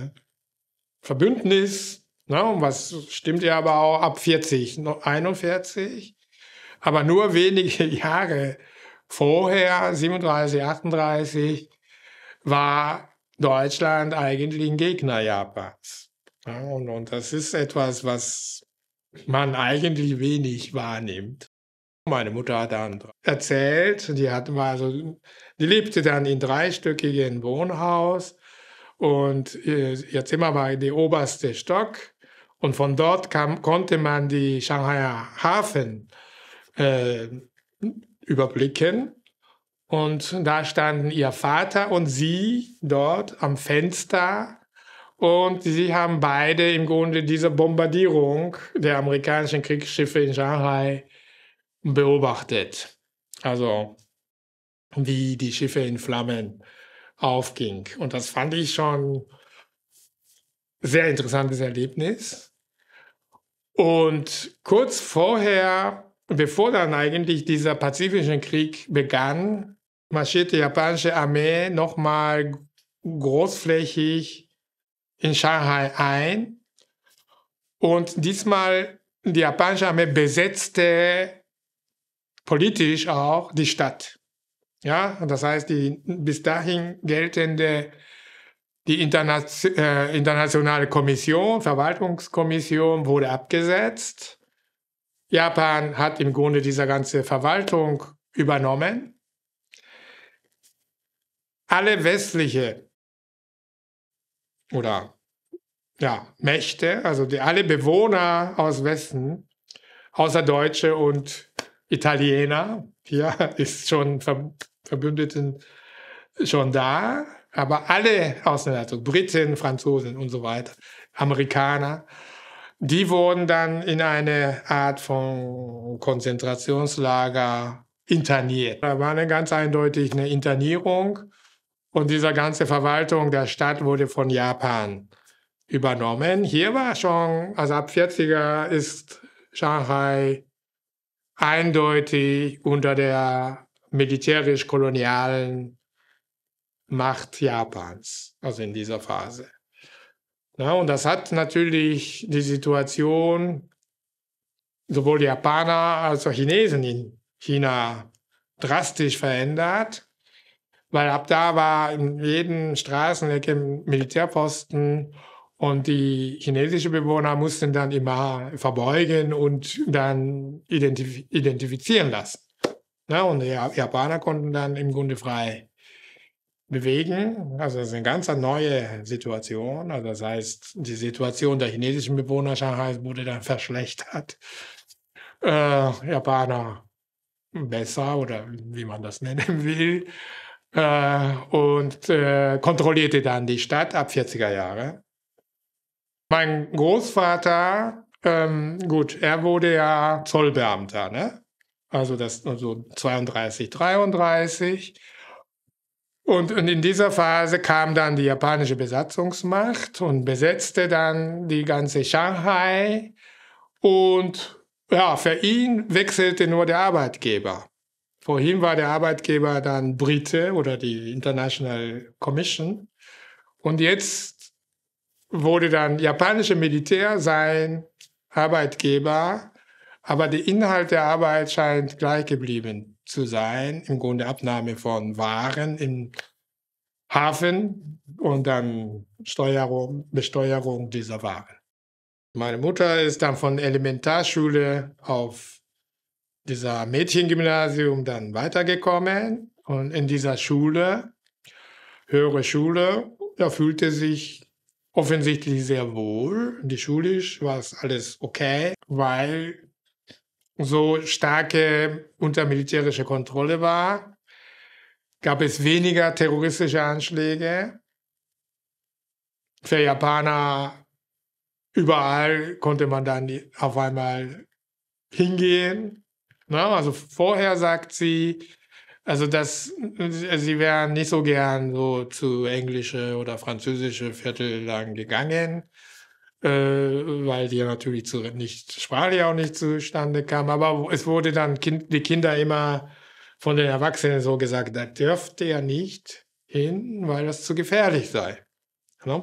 Verbündnis, ne, und was stimmt ja aber auch ab vierzig, einundvierzig, aber nur wenige Jahre vorher, siebenunddreißig, achtunddreißig, war Deutschland eigentlich ein Gegner Japans. Ja, und, und das ist etwas, was man eigentlich wenig wahrnimmt. Meine Mutter hat dann erzählt, die hat war also, die lebte dann in dreistöckigen Wohnhaus und ihr, ihr Zimmer war der oberste Stock und von dort kam, konnte man die Shanghaier Hafen äh, überblicken. Und da standen ihr Vater und sie dort am Fenster und sie haben beide im Grunde diese Bombardierung der amerikanischen Kriegsschiffe in Shanghai beobachtet. Also wie die Schiffe in Flammen aufging. Und das fand ich schon ein sehr interessantes Erlebnis. Und kurz vorher, bevor dann eigentlich dieser Pazifische Krieg begann, marschierte die japanische Armee nochmal großflächig in Shanghai ein. Und diesmal die japanische Armee besetzte politisch auch die Stadt. Ja, das heißt, die bis dahin geltende die Interna äh, internationale Kommission, Verwaltungskommission wurde abgesetzt. Japan hat im Grunde diese ganze Verwaltung übernommen. Alle westliche oder ja, Mächte, also die, alle Bewohner aus Westen, außer Deutsche und Italiener, hier ist schon Ver Verbündeten schon da, aber alle Ausländer, also Briten, Franzosen und so weiter, Amerikaner, die wurden dann in eine Art von Konzentrationslager interniert. Da war eine ganz eindeutig eine Internierung und diese ganze Verwaltung der Stadt wurde von Japan übernommen. Hier war schon, also ab vierziger ist Shanghai eindeutig unter der militärisch-kolonialen Macht Japans, also in dieser Phase. Ja, und das hat natürlich die Situation sowohl die Japaner als auch Chinesen in China drastisch verändert, weil ab da war in jedem Straßenecke ein Militärposten und die chinesischen Bewohner mussten dann immer verbeugen und dann identif identifizieren lassen. Ja, und die Japaner konnten dann im Grunde frei bewegen. Also das ist eine ganz neue Situation. Also das heißt, die Situation der chinesischen Bewohner Shanghais wurde dann verschlechtert. Äh, Japaner besser oder wie man das nennen will. Äh, und äh, kontrollierte dann die Stadt ab vierziger Jahre. Mein Großvater, ähm, gut, er wurde ja Zollbeamter, ne? Also das also zweiunddreißig, dreiunddreißig. Und, und in dieser Phase kam dann die japanische Besatzungsmacht und besetzte dann die ganze Shanghai. Und ja, für ihn wechselte nur der Arbeitgeber. Vorhin war der Arbeitgeber dann Brite oder die International Commission. Und jetzt wurde dann japanische Militär sein Arbeitgeber, aber der Inhalt der Arbeit scheint gleich geblieben zu sein. Im Grunde Abnahme von Waren in Hafen und dann Steuerung, Besteuerung dieser Waren. Meine Mutter ist dann von Elementarschule auf dieser Mädchengymnasium dann weitergekommen und in dieser Schule, höhere Schule, da fühlte sich offensichtlich sehr wohl. Die schulisch war es alles okay, weil so starke untermilitärische Kontrolle war, gab es weniger terroristische Anschläge. Für Japaner überall konnte man dann auf einmal hingehen. Na, also vorher sagt sie, also dass sie wären nicht so gern so zu englische oder französische Viertel lang gegangen, äh, weil die natürlich zu, nicht sprachlich auch nicht zustande kam. Aber es wurde dann kind, die Kinder immer von den Erwachsenen so gesagt, da dürfte er nicht hin, weil das zu gefährlich sei. Ja?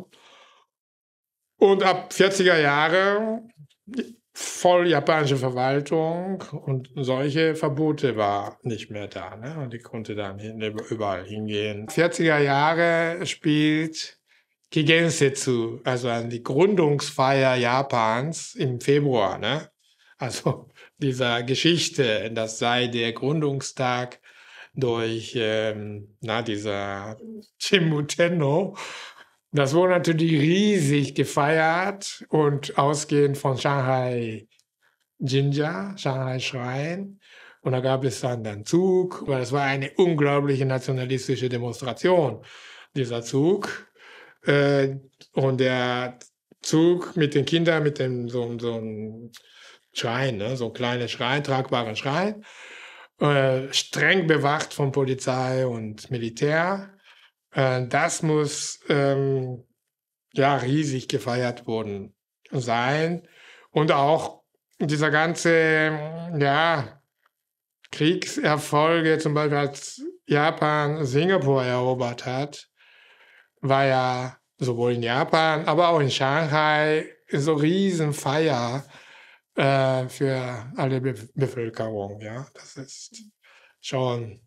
Und ab vierziger Jahre voll japanische Verwaltung und solche Verbote war nicht mehr da. Ne? Und die konnte dann hin, überall hingehen. vierziger Jahre spielt Kigensetsu, also an die Gründungsfeier Japans im Februar. Ne? Also dieser Geschichte, das sei der Gründungstag durch ähm, na, dieser Chimuten-no. Das wurde natürlich riesig gefeiert und ausgehend von Shanghai Jinja, Shanghai Schrein. Und da gab es dann den Zug, weil es war eine unglaubliche nationalistische Demonstration, dieser Zug. Äh, und der Zug mit den Kindern, mit dem so, so einem Schrein, ne, so ein kleiner Schrein, tragbaren Schrein, äh, streng bewacht von Polizei und Militär. Das muss ähm, ja riesig gefeiert worden sein. Und auch dieser ganze ja, Kriegserfolge, zum Beispiel als Japan Singapur erobert hat, war ja sowohl in Japan, aber auch in Shanghai so Riesenfeier äh, für alle Be Bevölkerung. Ja, das ist schon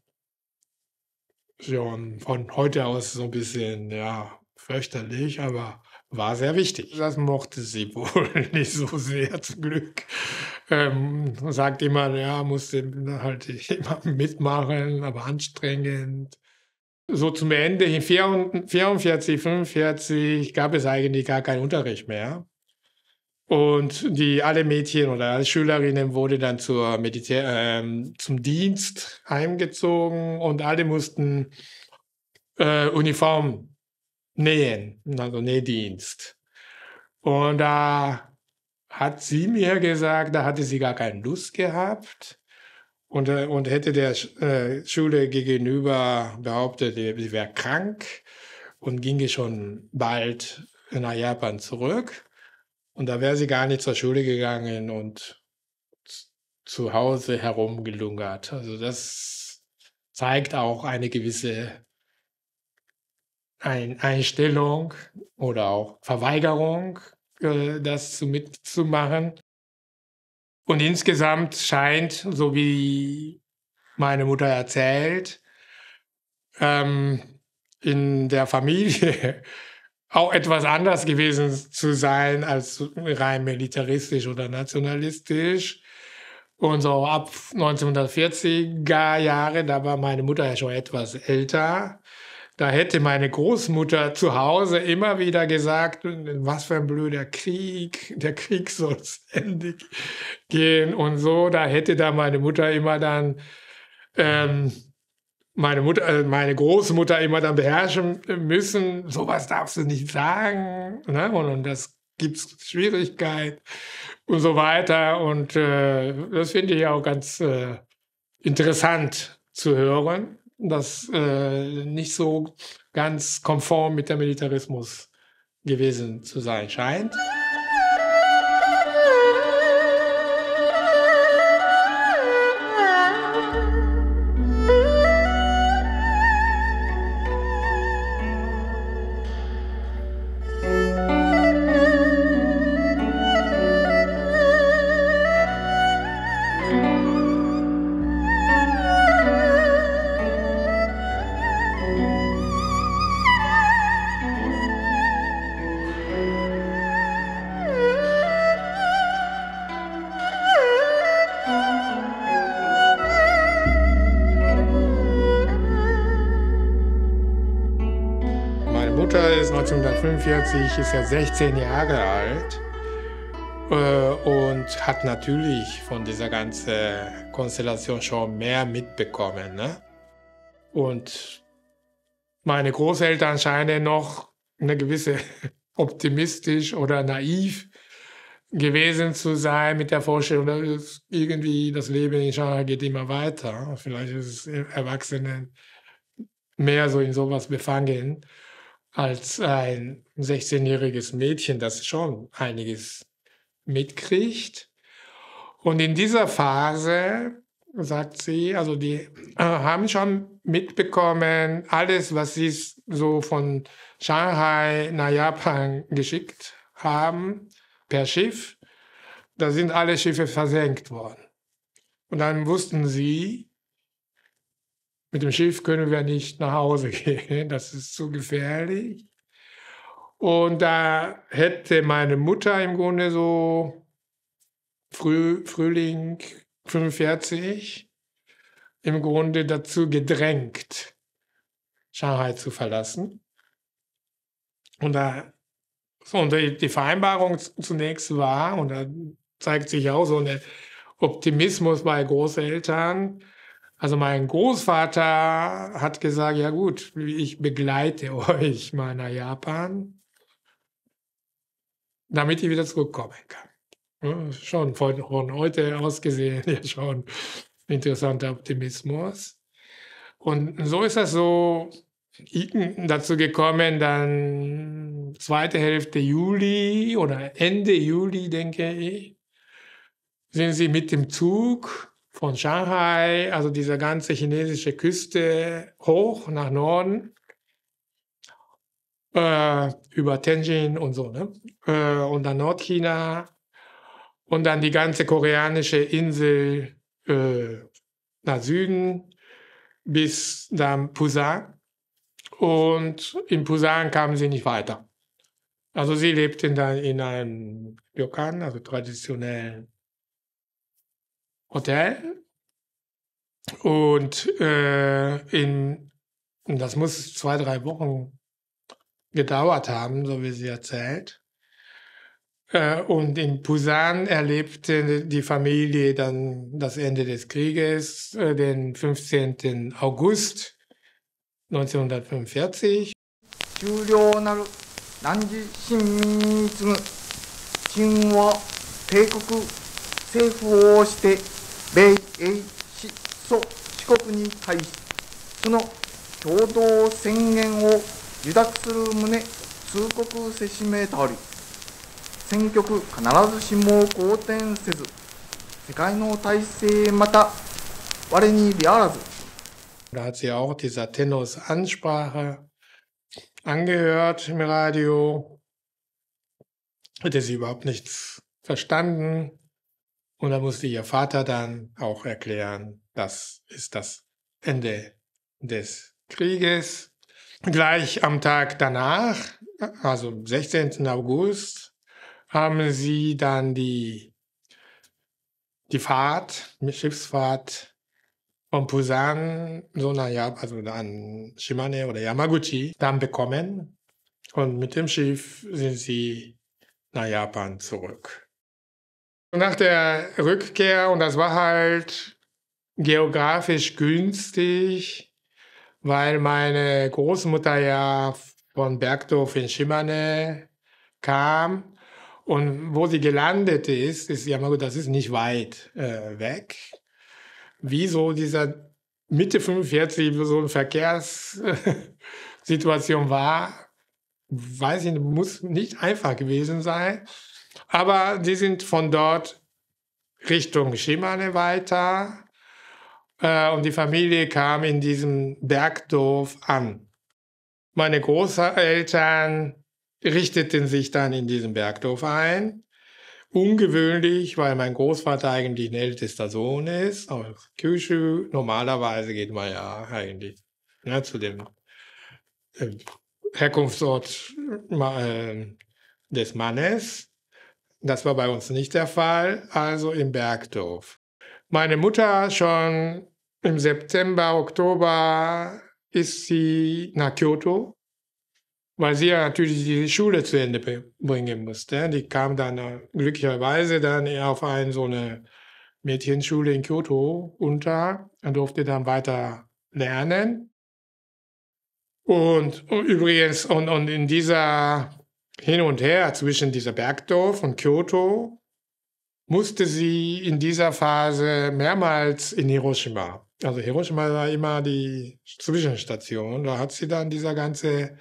schon von heute aus so ein bisschen, ja, fürchterlich, aber war sehr wichtig. Das mochte sie wohl nicht so sehr, zum Glück. Ähm, sagt immer, ja, musste halt immer mitmachen, aber anstrengend. So zum Ende, in vierundvierzig, fünfundvierzig gab es eigentlich gar keinen Unterricht mehr. Und die alle Mädchen oder alle Schülerinnen wurden dann zur Militär, ähm, zum Dienst heimgezogen und alle mussten äh, Uniform nähen, also Nähdienst. Und da hat sie mir gesagt, da hatte sie gar keine Lust gehabt und, äh, und hätte der äh, Schule gegenüber behauptet, sie wäre krank und ginge schon bald nach Japan zurück. Und da wäre sie gar nicht zur Schule gegangen und zu Hause herumgelungert. Also das zeigt auch eine gewisse Ein Einstellung oder auch Verweigerung, äh, das zu mitzumachen. Und insgesamt scheint, so wie meine Mutter erzählt, ähm, in der Familie auch etwas anders gewesen zu sein als rein militaristisch oder nationalistisch. Und so ab neunzehnhundertvierziger Jahre, da war meine Mutter ja schon etwas älter, da hätte meine Großmutter zu Hause immer wieder gesagt, was für ein blöder Krieg, der Krieg soll zu Ende gehen und so. Da hätte da meine Mutter immer dann ähm, meine Mutter, meine Großmutter immer dann beherrschen müssen, sowas darfst du nicht sagen, ne? Und, und das gibt's Schwierigkeit und so weiter. Und äh, das finde ich auch ganz äh, interessant zu hören, dass äh, nicht so ganz konform mit dem Militarismus gewesen zu sein scheint. neunzehnhundertfünfundvierzig ist er sechzehn Jahre alt äh, und hat natürlich von dieser ganzen Konstellation schon mehr mitbekommen. Ne? Und meine Großeltern scheinen noch eine gewisse optimistisch oder naiv gewesen zu sein mit der Vorstellung, dass irgendwie das Leben in Shanghai geht immer weiter. Vielleicht ist es Erwachsenen mehr so in sowas befangen als ein sechzehnjähriges Mädchen, das schon einiges mitkriegt. Und in dieser Phase, sagt sie, also die äh, haben schon mitbekommen, alles, was sie so von Shanghai nach Japan geschickt haben, per Schiff, da sind alle Schiffe versenkt worden. Und dann wussten sie, mit dem Schiff können wir nicht nach Hause gehen, das ist zu gefährlich. Und da hätte meine Mutter im Grunde so Früh, Frühling fünfundvierzig im Grunde dazu gedrängt, Shanghai zu verlassen. Und, da, so, und die Vereinbarung zunächst war, und da zeigt sich auch so ein Optimismus bei Großeltern. Also mein Großvater hat gesagt, ja gut, ich begleite euch mal nach Japan, damit ich wieder zurückkommen kann. Ja, schon von, von heute aus gesehen, ja schon interessanter Optimismus. Und so ist das so dazu gekommen, dann zweite Hälfte Juli oder Ende Juli, denke ich, sind sie mit dem Zug von Shanghai, also dieser ganze chinesische Küste, hoch nach Norden, äh, über Tianjin und so, ne? Äh, und dann Nordchina und dann die ganze koreanische Insel äh, nach Süden bis dann Busan. Und in Busan kamen sie nicht weiter. Also sie lebten dann in einem Ryokan, also traditionellen Hotel. Und äh, in, das muss zwei, drei Wochen gedauert haben, so wie sie erzählt. Äh, und in Busan erlebte die Familie dann das Ende des Krieges, äh, den fünfzehnten August neunzehnhundertfünfundvierzig. 終了なる汝親民に次ぐ秦は帝国政府をして米英四蘇四国に対しその共同宣言を受諾する旨通告せしめたおり戦局必ずしも好転せず世界の体制また我にであらず Da hat sie auch dieser Tennos Ansprache angehört im Radio. Hätte sie überhaupt nichts verstanden. Und da musste ihr Vater dann auch erklären, das ist das Ende des Krieges. Gleich am Tag danach, also am sechzehnten August, haben sie dann die, die Fahrt, die Schiffsfahrt von Busan, so nach Japan, also an Shimane oder Yamaguchi, dann bekommen. Und mit dem Schiff sind sie nach Japan zurück. Und nach der Rückkehr, und das war halt geografisch günstig, weil meine Großmutter ja von Bergdorf in Shimane kam. Und wo sie gelandet ist, ist Yamaguchi, das ist nicht weit äh, weg. Wie so dieser Mitte fünfundvierzig so eine Verkehrssituation war, weiß ich, muss nicht einfach gewesen sein. Aber die sind von dort Richtung Shimane weiter äh, und die Familie kam in diesem Bergdorf an. Meine Großeltern richteten sich dann in diesem Bergdorf ein. Ungewöhnlich, weil mein Großvater eigentlich ein ältester Sohn ist. Aus Kyushu, normalerweise geht man ja eigentlich ne, zu dem äh, Herkunftsort äh, des Mannes. Das war bei uns nicht der Fall, also im Bergdorf. Meine Mutter schon im September, Oktober ist sie nach Kyoto weil sie ja natürlich die Schule zu Ende bringen musste. Die kam dann äh, glücklicherweise dann auf eine so eine Mädchenschule in Kyoto unter und durfte dann weiter lernen. Und, und übrigens, und, und in dieser Hin und Her zwischen dieser Bergdorf und Kyoto musste sie in dieser Phase mehrmals in Hiroshima. Also Hiroshima war immer die Zwischenstation. Da hat sie dann diese ganze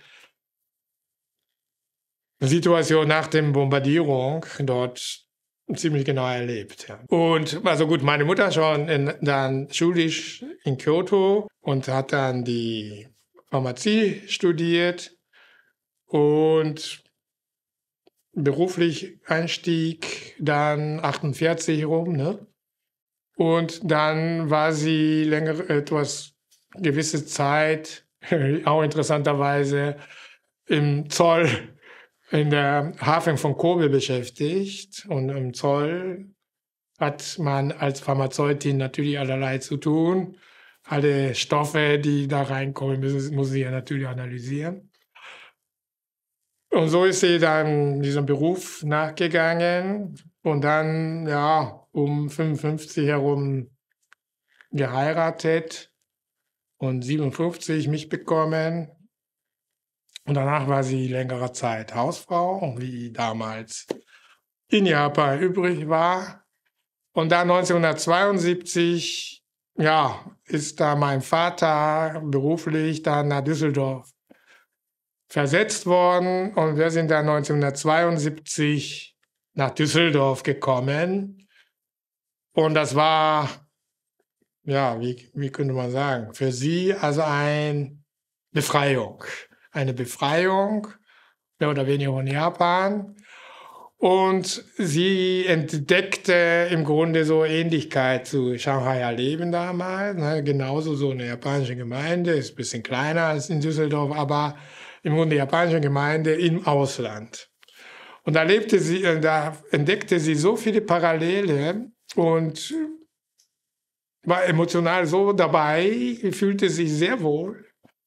Situation nach der Bombardierung dort ziemlich genau erlebt. Ja. Und also gut, meine Mutter schon in, dann schulisch in Kyoto und hat dann die Pharmazie studiert und beruflich Einstieg dann achtundvierzig rum, ne? Und dann war sie länger, etwas gewisse Zeit, auch interessanterweise, im Zoll in der Hafen von Kobe beschäftigt. Und im Zoll hat man als Pharmazeutin natürlich allerlei zu tun. Alle Stoffe, die da reinkommen, müssen, muss sie ja natürlich analysieren. Und so ist sie dann diesem Beruf nachgegangen und dann, ja, um fünfundfünfzig herum geheiratet und siebenundfünfzig mich bekommen. Und danach war sie längere Zeit Hausfrau, wie damals in Japan übrig war. Und dann neunzehnhundertzweiundsiebzig, ja, ist da mein Vater beruflich dann nach Düsseldorf versetzt worden. Und wir sind dann neunzehnhundertzweiundsiebzig nach Düsseldorf gekommen. Und das war, ja, wie, wie könnte man sagen, für sie also eine Befreiung. Eine Befreiung, mehr oder weniger von Japan. Und sie entdeckte im Grunde so Ähnlichkeit zu Shanghaier Leben damals. Ne? Genauso so eine japanische Gemeinde, ist ein bisschen kleiner als in Düsseldorf, aber im Grunde japanische Gemeinde im Ausland. Und da lebte sie, da entdeckte sie so viele Parallele und war emotional so dabei, fühlte sich sehr wohl.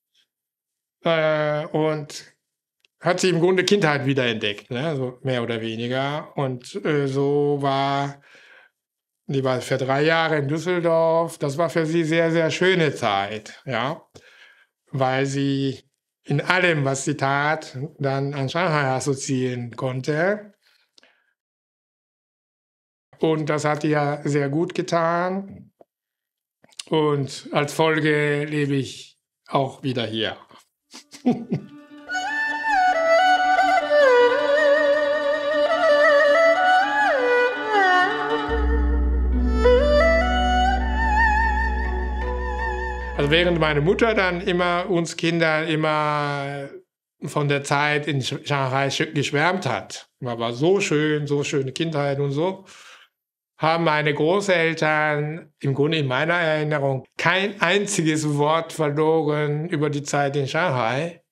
Äh, und hat sie im Grunde Kindheit wiederentdeckt, ne? So mehr oder weniger. Und äh, so war, die war für drei Jahre in Düsseldorf. Das war für sie sehr, sehr schöne Zeit, ja, weil sie in allem, was sie tat, dann an Shanghai assoziieren konnte. Und das hat ihr sehr gut getan. Und als Folge lebe ich auch wieder hier. Also während meine Mutter dann immer uns Kinder immer von der Zeit in Shanghai geschwärmt hat, war so schön, so schöne Kindheit und so, haben meine Großeltern im Grunde in meiner Erinnerung kein einziges Wort verloren über die Zeit in Shanghai.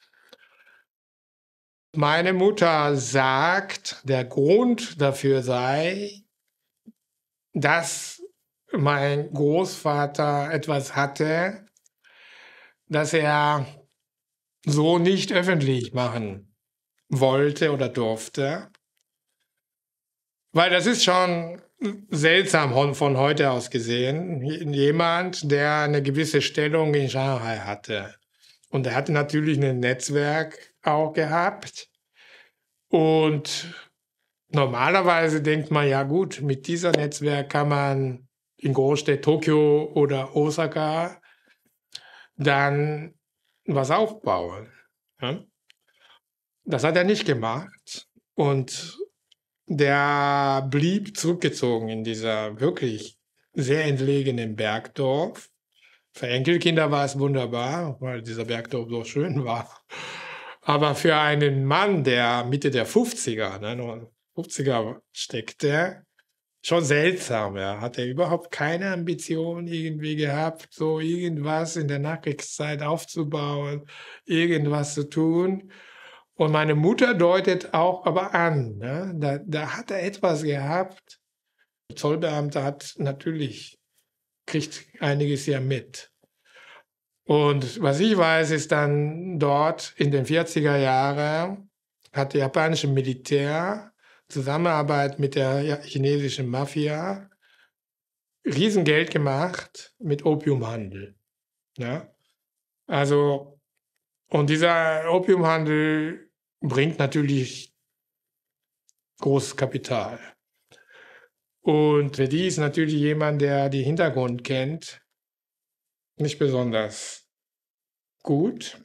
Meine Mutter sagt, der Grund dafür sei, dass mein Großvater etwas hatte, das er so nicht öffentlich machen wollte oder durfte. Weil das ist schon seltsam von heute aus gesehen. Jemand, der eine gewisse Stellung in Shanghai hatte. Und er hatte natürlich ein Netzwerk auch gehabt. Und normalerweise denkt man, ja gut, mit diesem Netzwerk kann man in Großstädten Tokio oder Osaka dann was aufbauen. Ja? Das hat er nicht gemacht. Und der blieb zurückgezogen in dieser wirklich sehr entlegenen Bergdorf. Für Enkelkinder war es wunderbar, weil dieser Bergdorf so schön war. Aber für einen Mann, der Mitte der fünfziger, ne, fünfziger steckte, schon seltsam. Ja. Hat er überhaupt keine Ambition irgendwie gehabt, so irgendwas in der Nachkriegszeit aufzubauen, irgendwas zu tun. Und meine Mutter deutet auch aber an, ne? da, da hat er etwas gehabt. Der Zollbeamte hat natürlich, kriegt einiges ja mit. Und was ich weiß, ist dann dort in den vierziger Jahren hat der japanische Militär Zusammenarbeit mit der chinesischen Mafia Riesengeld gemacht mit Opiumhandel. Ja? Also, und dieser Opiumhandel bringt natürlich großes Kapital. Und für die ist natürlich jemand, der den Hintergrund kennt, nicht besonders gut.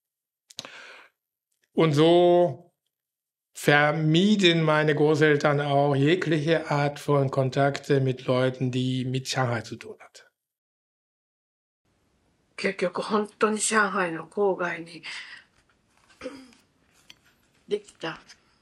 Und so vermieden meine Großeltern auch jegliche Art von Kontakte mit Leuten, die mit Shanghai zu tun hatten. 結局本当に上海の郊外にできた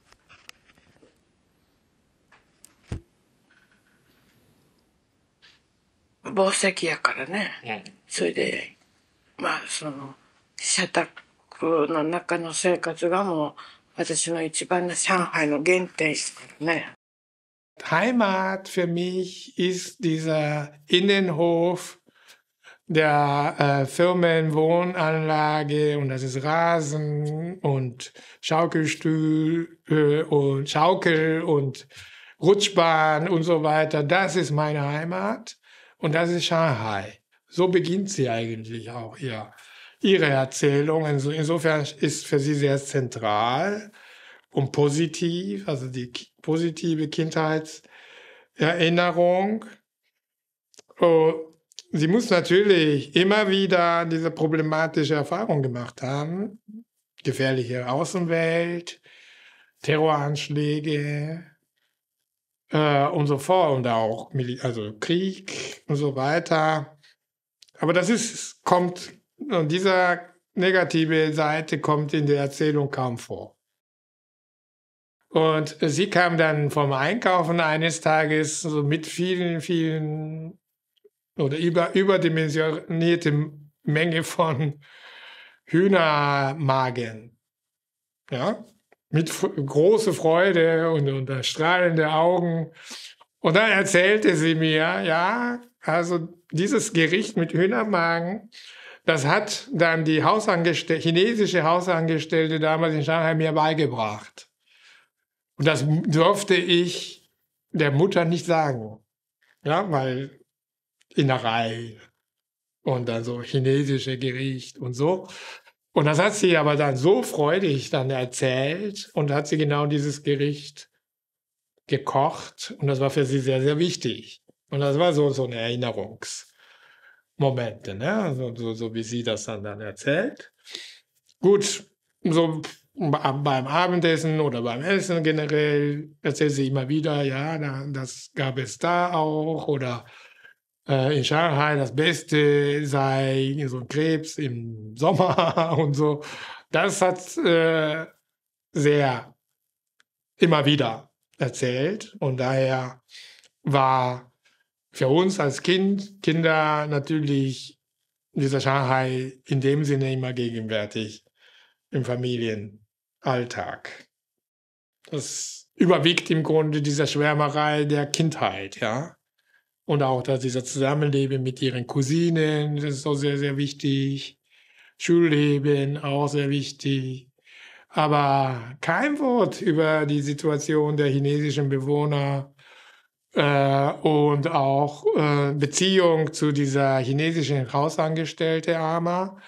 紡績やからね、うん、それでまあその社宅の中の生活がもう私の一番の上海の原点ですからね。 Heimat für mich ist dieser Innenhof der äh, Firmenwohnanlage und das ist Rasen und Schaukelstuhl äh, und Schaukel und Rutschbahn und so weiter. Das ist meine Heimat und das ist Shanghai. So beginnt sie eigentlich auch ja, ihre Erzählung. Insofern ist für sie sehr zentral und positiv, also die positive Kindheitserinnerung. Oh, sie muss natürlich immer wieder diese problematische Erfahrung gemacht haben. Gefährliche Außenwelt, Terroranschläge äh, und so fort und auch Mil- also Krieg und so weiter. Aber das ist, kommt, und diese negative Seite kommt in der Erzählung kaum vor. Und sie kam dann vom Einkaufen eines Tages so mit vielen, vielen oder über, überdimensionierte Menge von Hühnermagen. Ja, mit f- großer Freude und, und strahlende Augen. Und dann erzählte sie mir, ja, also dieses Gericht mit Hühnermagen, das hat dann die Hausangestell- chinesische Hausangestellte damals in Shanghai mir beigebracht. Und das durfte ich der Mutter nicht sagen. Ja, weil Innerei und dann so chinesische Gericht und so. Und das hat sie aber dann so freudig dann erzählt und hat sie genau dieses Gericht gekocht und das war für sie sehr, sehr wichtig. Und das war so, so eine Erinnerungsmomente, ne? Also, so, so wie sie das dann, dann erzählt. Gut, so beim Abendessen oder beim Essen generell erzählt sie immer wieder, ja, da, das gab es da auch oder äh, in Shanghai das Beste sei so ein Krebs im Sommer und so. Das hat äh, sehr immer wieder erzählt und daher war für uns als Kind, Kinder natürlich dieser Shanghai in dem Sinne immer gegenwärtig im Familienalltag. Das überwiegt im Grunde diese Schwärmerei der Kindheit, ja. Und auch dass dieser Zusammenleben mit ihren Cousinen, das ist auch sehr, sehr wichtig. Schulleben, auch sehr wichtig. Aber kein Wort über die Situation der chinesischen Bewohner äh, und auch äh, Beziehung zu dieser chinesischen Hausangestellte Ama.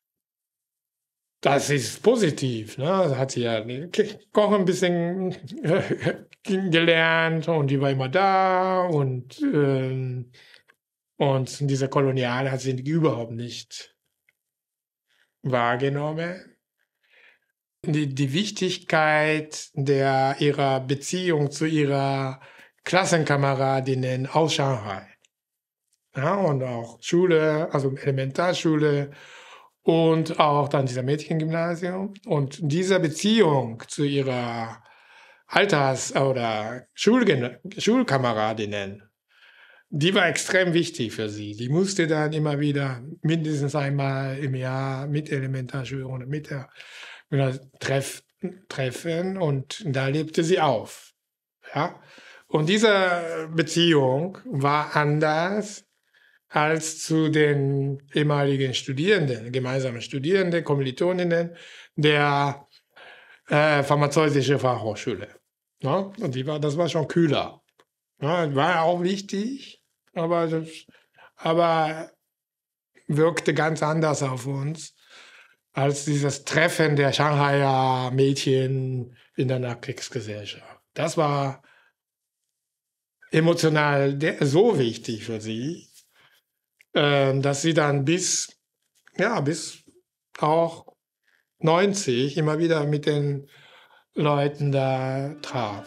Das ist positiv, ne? Da hat sie ja Kochen ein bisschen äh, gelernt und die war immer da und, ähm, und diese Koloniale hat sie überhaupt nicht wahrgenommen. Die, die Wichtigkeit der, ihrer Beziehung zu ihrer Klassenkameradinnen aus Shanghai. Ja, und auch Schule, also Elementarschule und auch dann dieser Mädchengymnasium. Und diese Beziehung zu ihrer Alters- oder Schulgen Schulkameradinnen, die war extrem wichtig für sie. Die musste dann immer wieder mindestens einmal im Jahr mit Elementarschule oder mit der treff, treffen und da lebte sie auf. Ja? Und diese Beziehung war anders als zu den ehemaligen Studierenden, gemeinsamen Studierenden, Kommilitoninnen der äh, pharmazeutischen Fachhochschule. Ja, und die war, das war schon kühler. Ja, war auch wichtig, aber, das, aber wirkte ganz anders auf uns als dieses Treffen der Shanghaier Mädchen in der Nachkriegsgesellschaft. Das war emotional so wichtig für sie, dass sie dann bis, ja, bis auch neunzig immer wieder mit den Leuten da traf.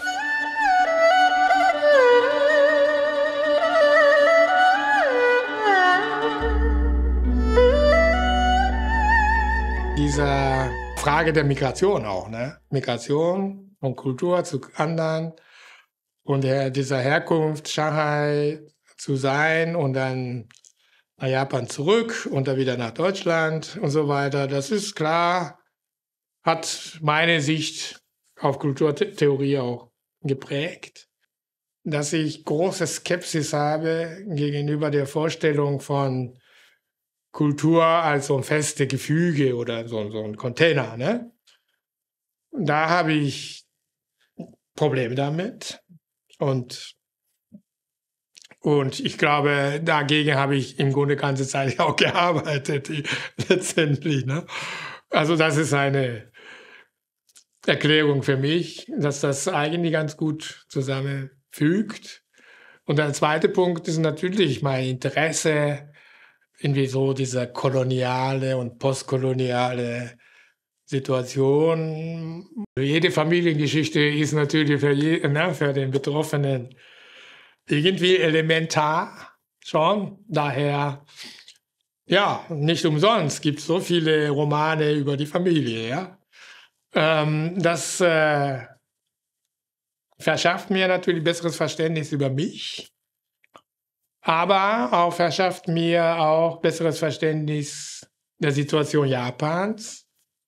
Diese Frage der Migration auch, ne? Migration von Kultur zu anderen und der, dieser Herkunft Shanghai zu sein und dann nach Japan zurück und dann wieder nach Deutschland und so weiter. Das ist klar, hat meine Sicht auf Kulturtheorie auch geprägt, dass ich große Skepsis habe gegenüber der Vorstellung von Kultur als so ein festes Gefüge oder so, so ein Container. Ne? Da habe ich Probleme damit. Und, und ich glaube, dagegen habe ich im Grunde ganze Zeit auch gearbeitet, letztendlich. Ne? Also das ist eine Erklärung für mich, dass das eigentlich ganz gut zusammenfügt. Und der zweite Punkt ist natürlich mein Interesse irgendwie so diese koloniale und postkoloniale Situation. Jede Familiengeschichte ist natürlich für, je, ne, für den Betroffenen irgendwie elementar schon. Daher, ja, nicht umsonst gibt es so viele Romane über die Familie. Ja? Ähm, das äh, verschafft mir natürlich besseres Verständnis über mich. Aber auch verschafft mir auch besseres Verständnis der Situation Japans,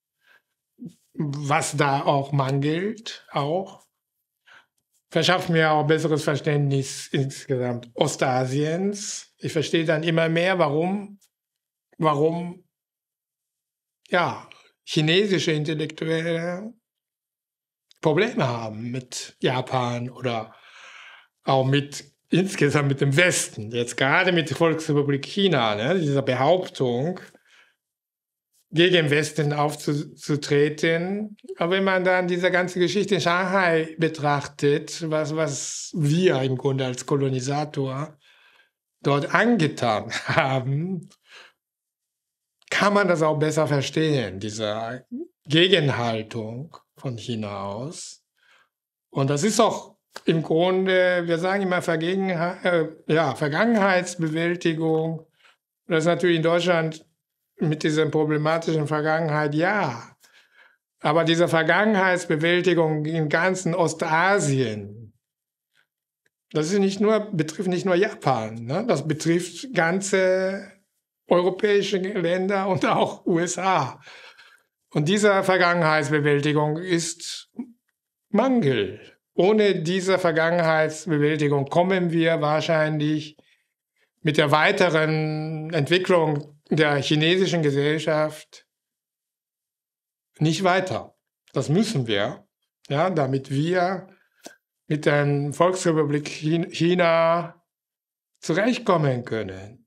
was da auch mangelt, auch. Verschafft mir auch besseres Verständnis insgesamt Ostasiens. Ich verstehe dann immer mehr, warum, warum, ja, chinesische Intellektuelle Probleme haben mit Japan oder auch mit insgesamt mit dem Westen, jetzt gerade mit der Volksrepublik China, ne, dieser Behauptung, gegen den Westen aufzutreten. Aber wenn man dann diese ganze Geschichte in Shanghai betrachtet, was, was wir im Grunde als Kolonisator dort angetan haben, kann man das auch besser verstehen, diese Gegenhaltung von China aus. Und das ist auch im Grunde, wir sagen immer Vergangenheit, äh, ja, Vergangenheitsbewältigung. Das ist natürlich in Deutschland mit dieser problematischen Vergangenheit, ja. Aber diese Vergangenheitsbewältigung im ganzen Ostasien, das ist nicht nur, betrifft nicht nur Japan, ne? Das betrifft ganze europäische Länder und auch U S A. Und diese Vergangenheitsbewältigung ist Mangel. Ohne diese Vergangenheitsbewältigung kommen wir wahrscheinlich mit der weiteren Entwicklung der chinesischen Gesellschaft nicht weiter. Das müssen wir, ja, damit wir mit der Volksrepublik China zurechtkommen können.